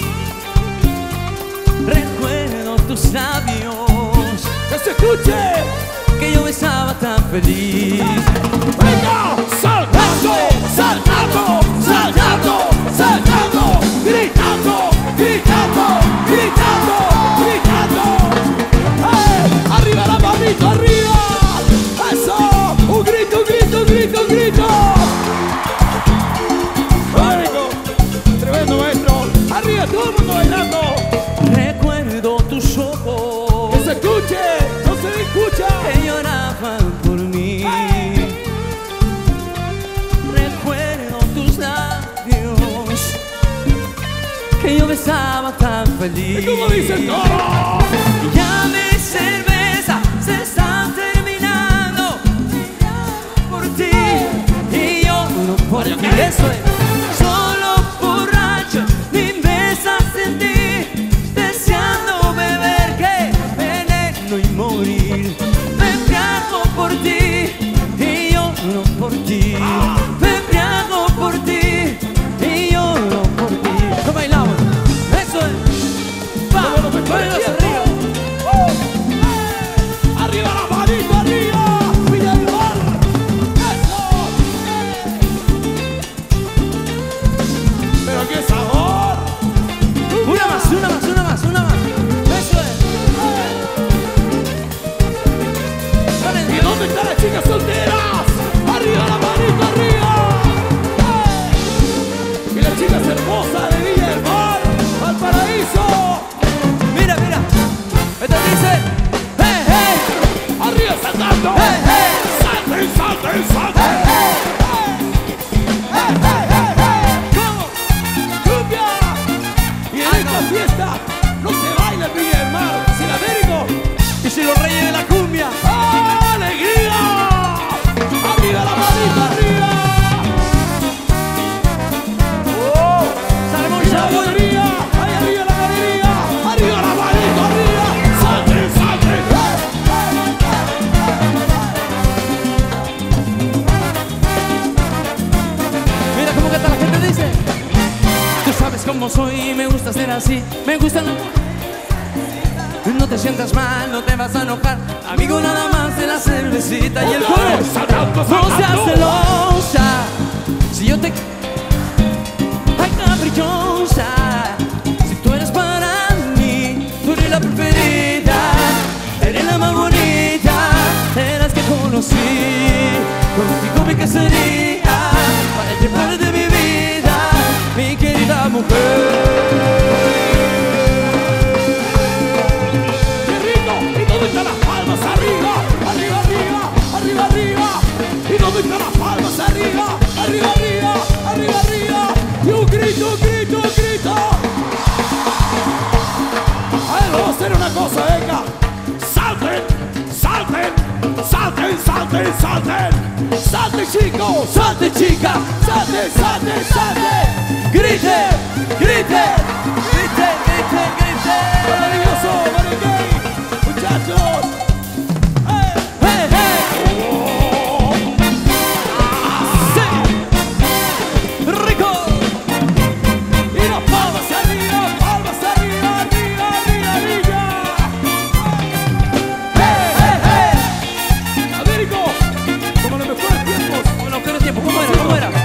Recuerdo tus labios ¡Que se escuche! que yo besaba tan feliz. ¡Venga! ¡Saltando! ¡Saltando! ¡Saltando! ¡Saltando! ¡Gritando! ¡Gritando! ¡Gritando! ¡Gritando! ¡Eh! ¡Arriba la manito! ¡Arriba! ¡Eso! ¡Un grito, un grito, un grito, un grito! ¡Américo! ¡Tremendo maestro! ¡Arriba todo el mundo bailando! Recuerdo tus ojos ¡Que se escuche! ¡No se escucha! que lloraban por mí. Recuerdo tus labios que yo besaba tan feliz. ¿Y cómo dice el coro? Ya mi cerveza se está terminando por ti y yo no por ti. Eso es. Solo borracho mi mesa sentí, deseando beber que veneno y morir. Me embriago por ti y lloro por ti. Me embriago por ti y lloro por ti. ¿Cómo bailamos? Eso es. Va, manos arriba. ¡Arriba la manito, arriba! ¡Villa del Mar! ¡Eso! ¡Pero qué sabor! Una más, una más, una más, una más. Eso es. ¿Y dónde están las chicas solteras? ¡Arriba la manito, arriba! ¡Eh! Y las chicas hermosas de Villa del Mar, al paraíso. Mira, mira. Esto dice. ¡Hey, hey! ¡Arriba saltando! ¡Hey, hey! ¡Salten, salten, salten! ¡Hey, hey, hey, hey! ¿Cómo? ¡Cumbia! Y en esta fiesta no se baila en Villa del Mar, sin Américo. Y si los reyes de la cumbia. ¡Alegría! ¡Arriba la manita, arriba! ¡Oh! Salmón, ¡Y la salmón. galería! ¡Ay, arriba la galería! ¡Arriba la manita, arriba! ¡Salten, salten! ¡Hey, Mira cómo canta la gente, dice. Tú sabes cómo soy, me gusta ser así. Me gusta la... No te sientas mal, no te vas a enojar. Amigo, nada más de la cervecita y el Otra coro. vez, saltando, No seas saltando. celosa. Si yo te... Ay, caprichosa. Si tú eres para mí, tú eres la preferida. Eres la más bonita de las que conocí. Contigo me casaría para llevar de mi vida, mi querida mujer. ¡Qué rico! ¿Y dónde están las palmas? ¡Arriba! ¡Arriba, arriba! ¡Arriba, arriba! ¿Y dónde están las palmas? ¡Arriba! ¡Arriba, arriba! ¡Arriba, arriba! ¡Y un grito, un grito, un grito! A ver, vamos a hacer una cosa, venga. ¡Salten! ¡Salten! ¡Salten, salten, salten! ¡Salten, chicos! ¡Salten, chicas! ¡Salten, salten, salten! Griten, griten, griten. griten, griten. Maravilloso, maravilloso, muchachos. ¡Hey, hey, hey! Oh. ¡Sí! ¡Rico! Y las palmas arriba, palmas arriba, arriba, arriba, arriba. ¡Hey, hey, hey! Américo, como los mejores tiempos. Como los mejores tiempos, ¿cómo era? ¿Cómo era?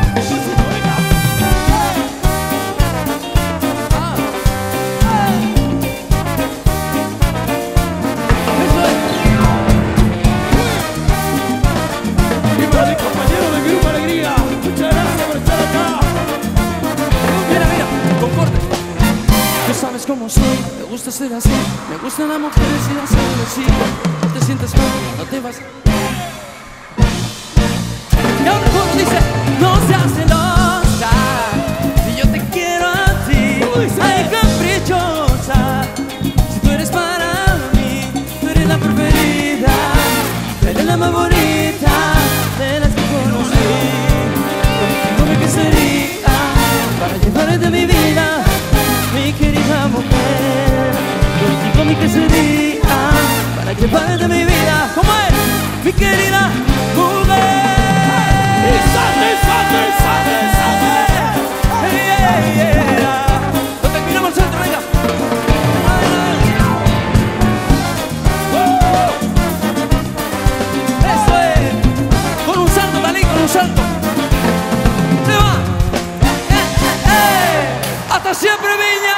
Sabes cómo soy, me gusta ser así. Me gustan las mujeres y hacerlo así. No te sientes mal, no te vas. Y ahora el coro dice: no seas celosa, si yo te quiero a ti. Ay, caprichosa, si tú eres para mí. Tú eres la preferida, eres la más bonita de las que conocí. Contigo me casaría para llevarte de mi vida, mi querida mujer. Contigo mi cacería para llevarte mi vida. ¿Cómo es? Mi querida mujer. Y sale, sale, sale, sale. Yeah, yeah. No terminamos el centro, venga. Oh. Eso es. Con un salto, dale, con un salto. Se va. Eh, eh, eh. Hasta siempre, Viña.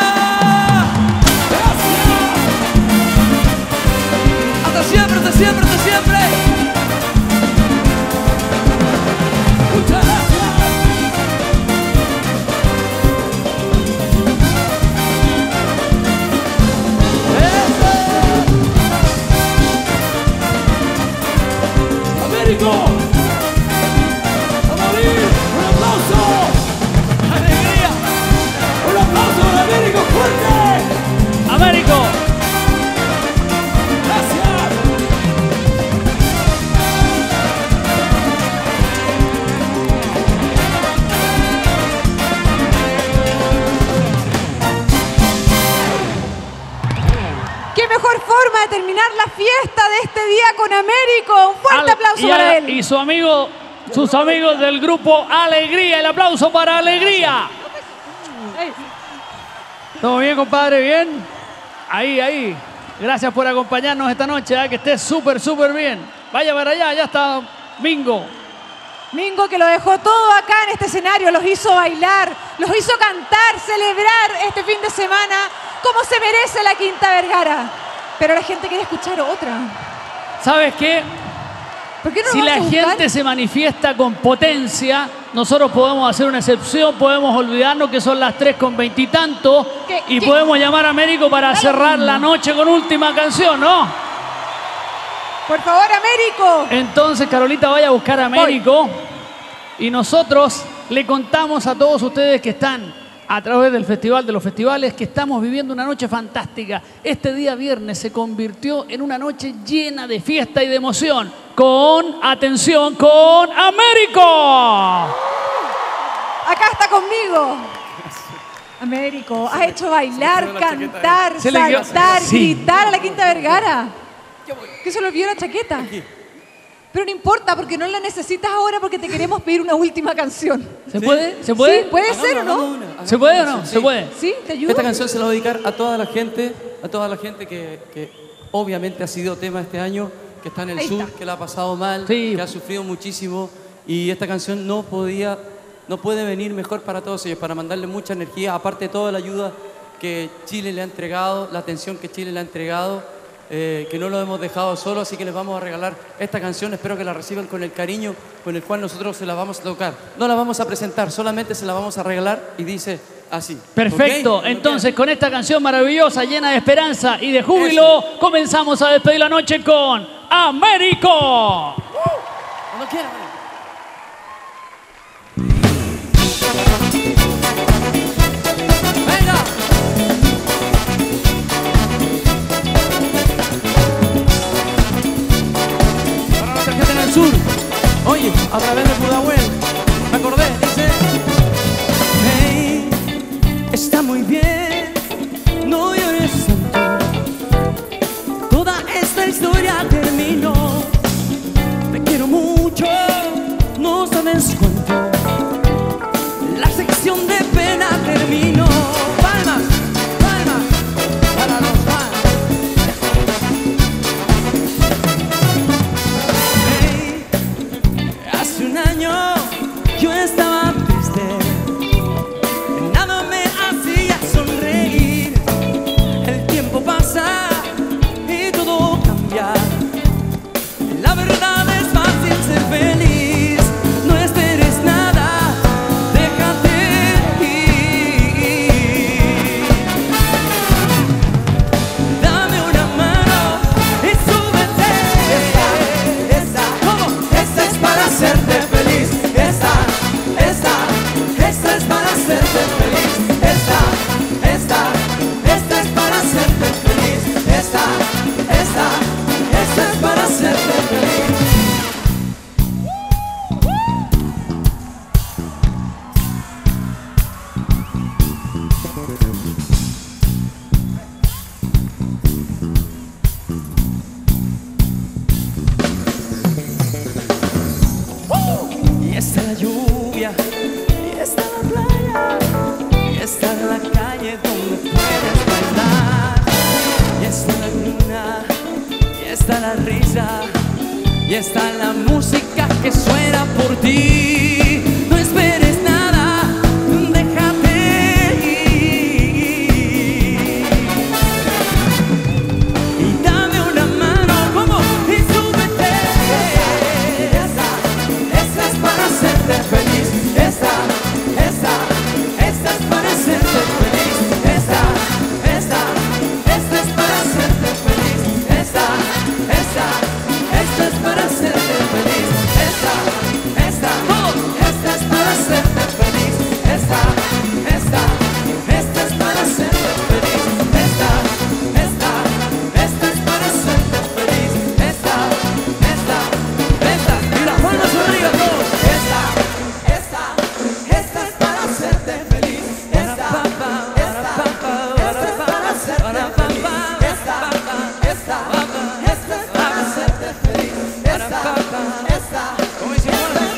Siempre, hasta siempre, hasta siempre. Muchas gracias. Américo, a morir. Un aplauso. Alegría. Un aplauso para Américo, fuerte. Américo. Mejor forma de terminar la fiesta de este día con Américo. Un fuerte Al, aplauso y para a, él. Y su amigo, sus amigos del grupo Alegría. El aplauso para Alegría. ¿Todo bien, compadre? ¿Bien? Ahí, ahí. Gracias por acompañarnos esta noche. ¿eh? Que estés súper, súper bien. Vaya para allá, ya está Mingo. Mingo, que lo dejó todo acá en este escenario, los hizo bailar, los hizo cantar, celebrar este fin de semana como se merece la Quinta Vergara. Pero la gente quiere escuchar otra. ¿Sabes qué? ¿Por qué no si nos la vamos a buscar? gente se manifiesta con potencia, nosotros podemos hacer una excepción, podemos olvidarnos que son las tres con veintitantos y ¿Qué? podemos llamar a Américo para Dale. cerrar la noche con última canción, ¿no? Por favor, Américo. Entonces, Carolita, vaya a buscar a Américo y nosotros le contamos a todos ustedes que están a través del Festival de los Festivales que estamos viviendo una noche fantástica. Este día viernes se convirtió en una noche llena de fiesta y de emoción. Con, atención, con Américo. Acá está conmigo. Américo, has hecho bailar, cantar, Se le quedó- saltar, Sí. gritar a la Quinta Vergara. ¿Qué se le olvidó la chaqueta? Pero no importa, porque no la necesitas ahora porque te queremos pedir una última canción. ¿Se puede? ¿Se puede? Sí, puede Hagamos, ser o no. hagamos una, hagamos ¿Se puede o una no? canción, ¿Se sí. puede? ¿Sí? ¿Te ayudo? Esta canción se la voy a dedicar a toda la gente, a toda la gente que, que obviamente ha sido tema este año, que está en el Ahí sur, está. que la ha pasado mal, Sí. que ha sufrido muchísimo. Y esta canción no podía, no puede venir mejor para todos ellos, para mandarle mucha energía, aparte de toda la ayuda que Chile le ha entregado, la atención que Chile le ha entregado. Eh, que no lo hemos dejado solo, así que les vamos a regalar esta canción. Espero que la reciban con el cariño con el cual nosotros se la vamos a tocar. No la vamos a presentar, solamente se la vamos a regalar y dice así. Perfecto. ¿Ok? Entonces, con esta canción maravillosa, llena de esperanza y de júbilo, comenzamos a despedir la noche con Américo. Cuando quieran. ¡Venga! Para nuestra gente en el sur. Oye, a través de Pudahuel, me acordé, dice: Hey, está muy bien está la risa y está la música que suena por ti. No esperes nada, déjate ir y dame una mano, como y súbete. Esta, esta es para hacerte feliz. Esta, esta, esta es para hacerte feliz. Esta, esta, esta es para hacerte feliz. Esta, esta, esta es para hacerte feliz. Esta, esta, esta es para hacerte feliz. Esta, esta, esta es para hacerte feliz. Esta, esta, esta es para hacerte feliz. Esta, esta, esta, y las palmas arriba todos. Esta, esta, esta es para hacerte feliz. Esta, esta, esta es para hacerte feliz. Esta, esta, esta es para hacerte feliz. Esta, esta, como dice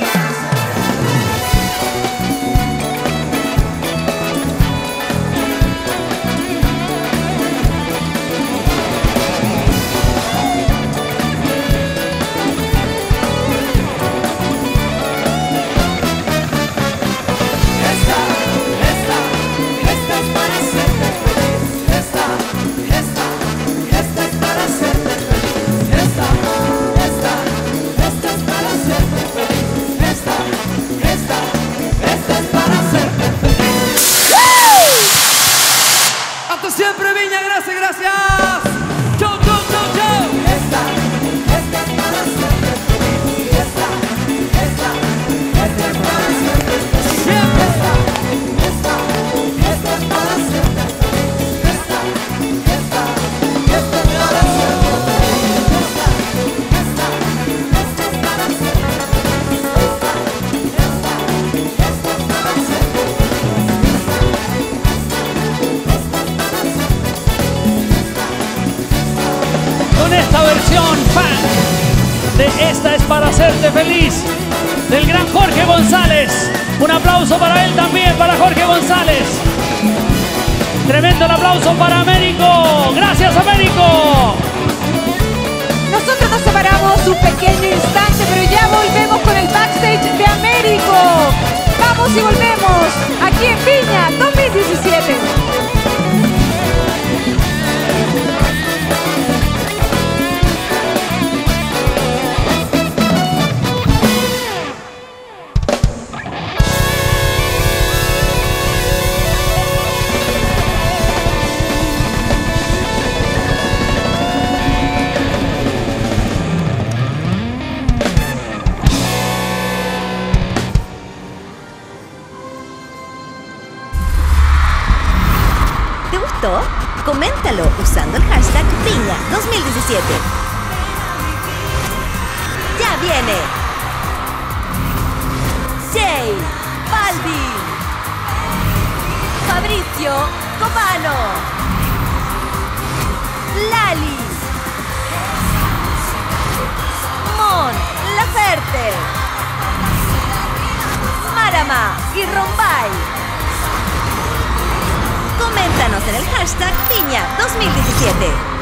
Esta, esta, esta es para hacerte feliz. Esta, esta, esta es para hacerte feliz. Esta, esta, esta es para hacerte feliz. Esta, esta, esta es para hacerte feliz. Hasta siempre, Viña, gracias, gracias. Chau, chau, chau, chau. Esta, esta es para hacerte feliz. Esta, esta, esta es para hacerte feliz. Siempre. Esta, esta, esta es para hacerte feliz. Esta, esta, esta es para hacerte feliz. Esta, esta, esta es para hacerte feliz. Esta, esta, esta es para hacerte Con esta versión funk de Esta es para hacerte feliz del gran Jorge González. Un aplauso para él también, para Jorge González. Tremendo el aplauso para Américo. Gracias, Américo. Nosotros nos separamos un pequeño instante, pero ya volvemos con el backstage de Américo. Vamos y volvemos aquí en Viña dos mil diecisiete. ¿Te gustó? Coméntalo usando el hashtag Viña dos mil diecisiete. ¡Ya viene! Jay Balvin, Fabrizio Copano, Lali, Mon Laferte, Marama y Rombay. Coméntanos en el hashtag Viña dos mil diecisiete.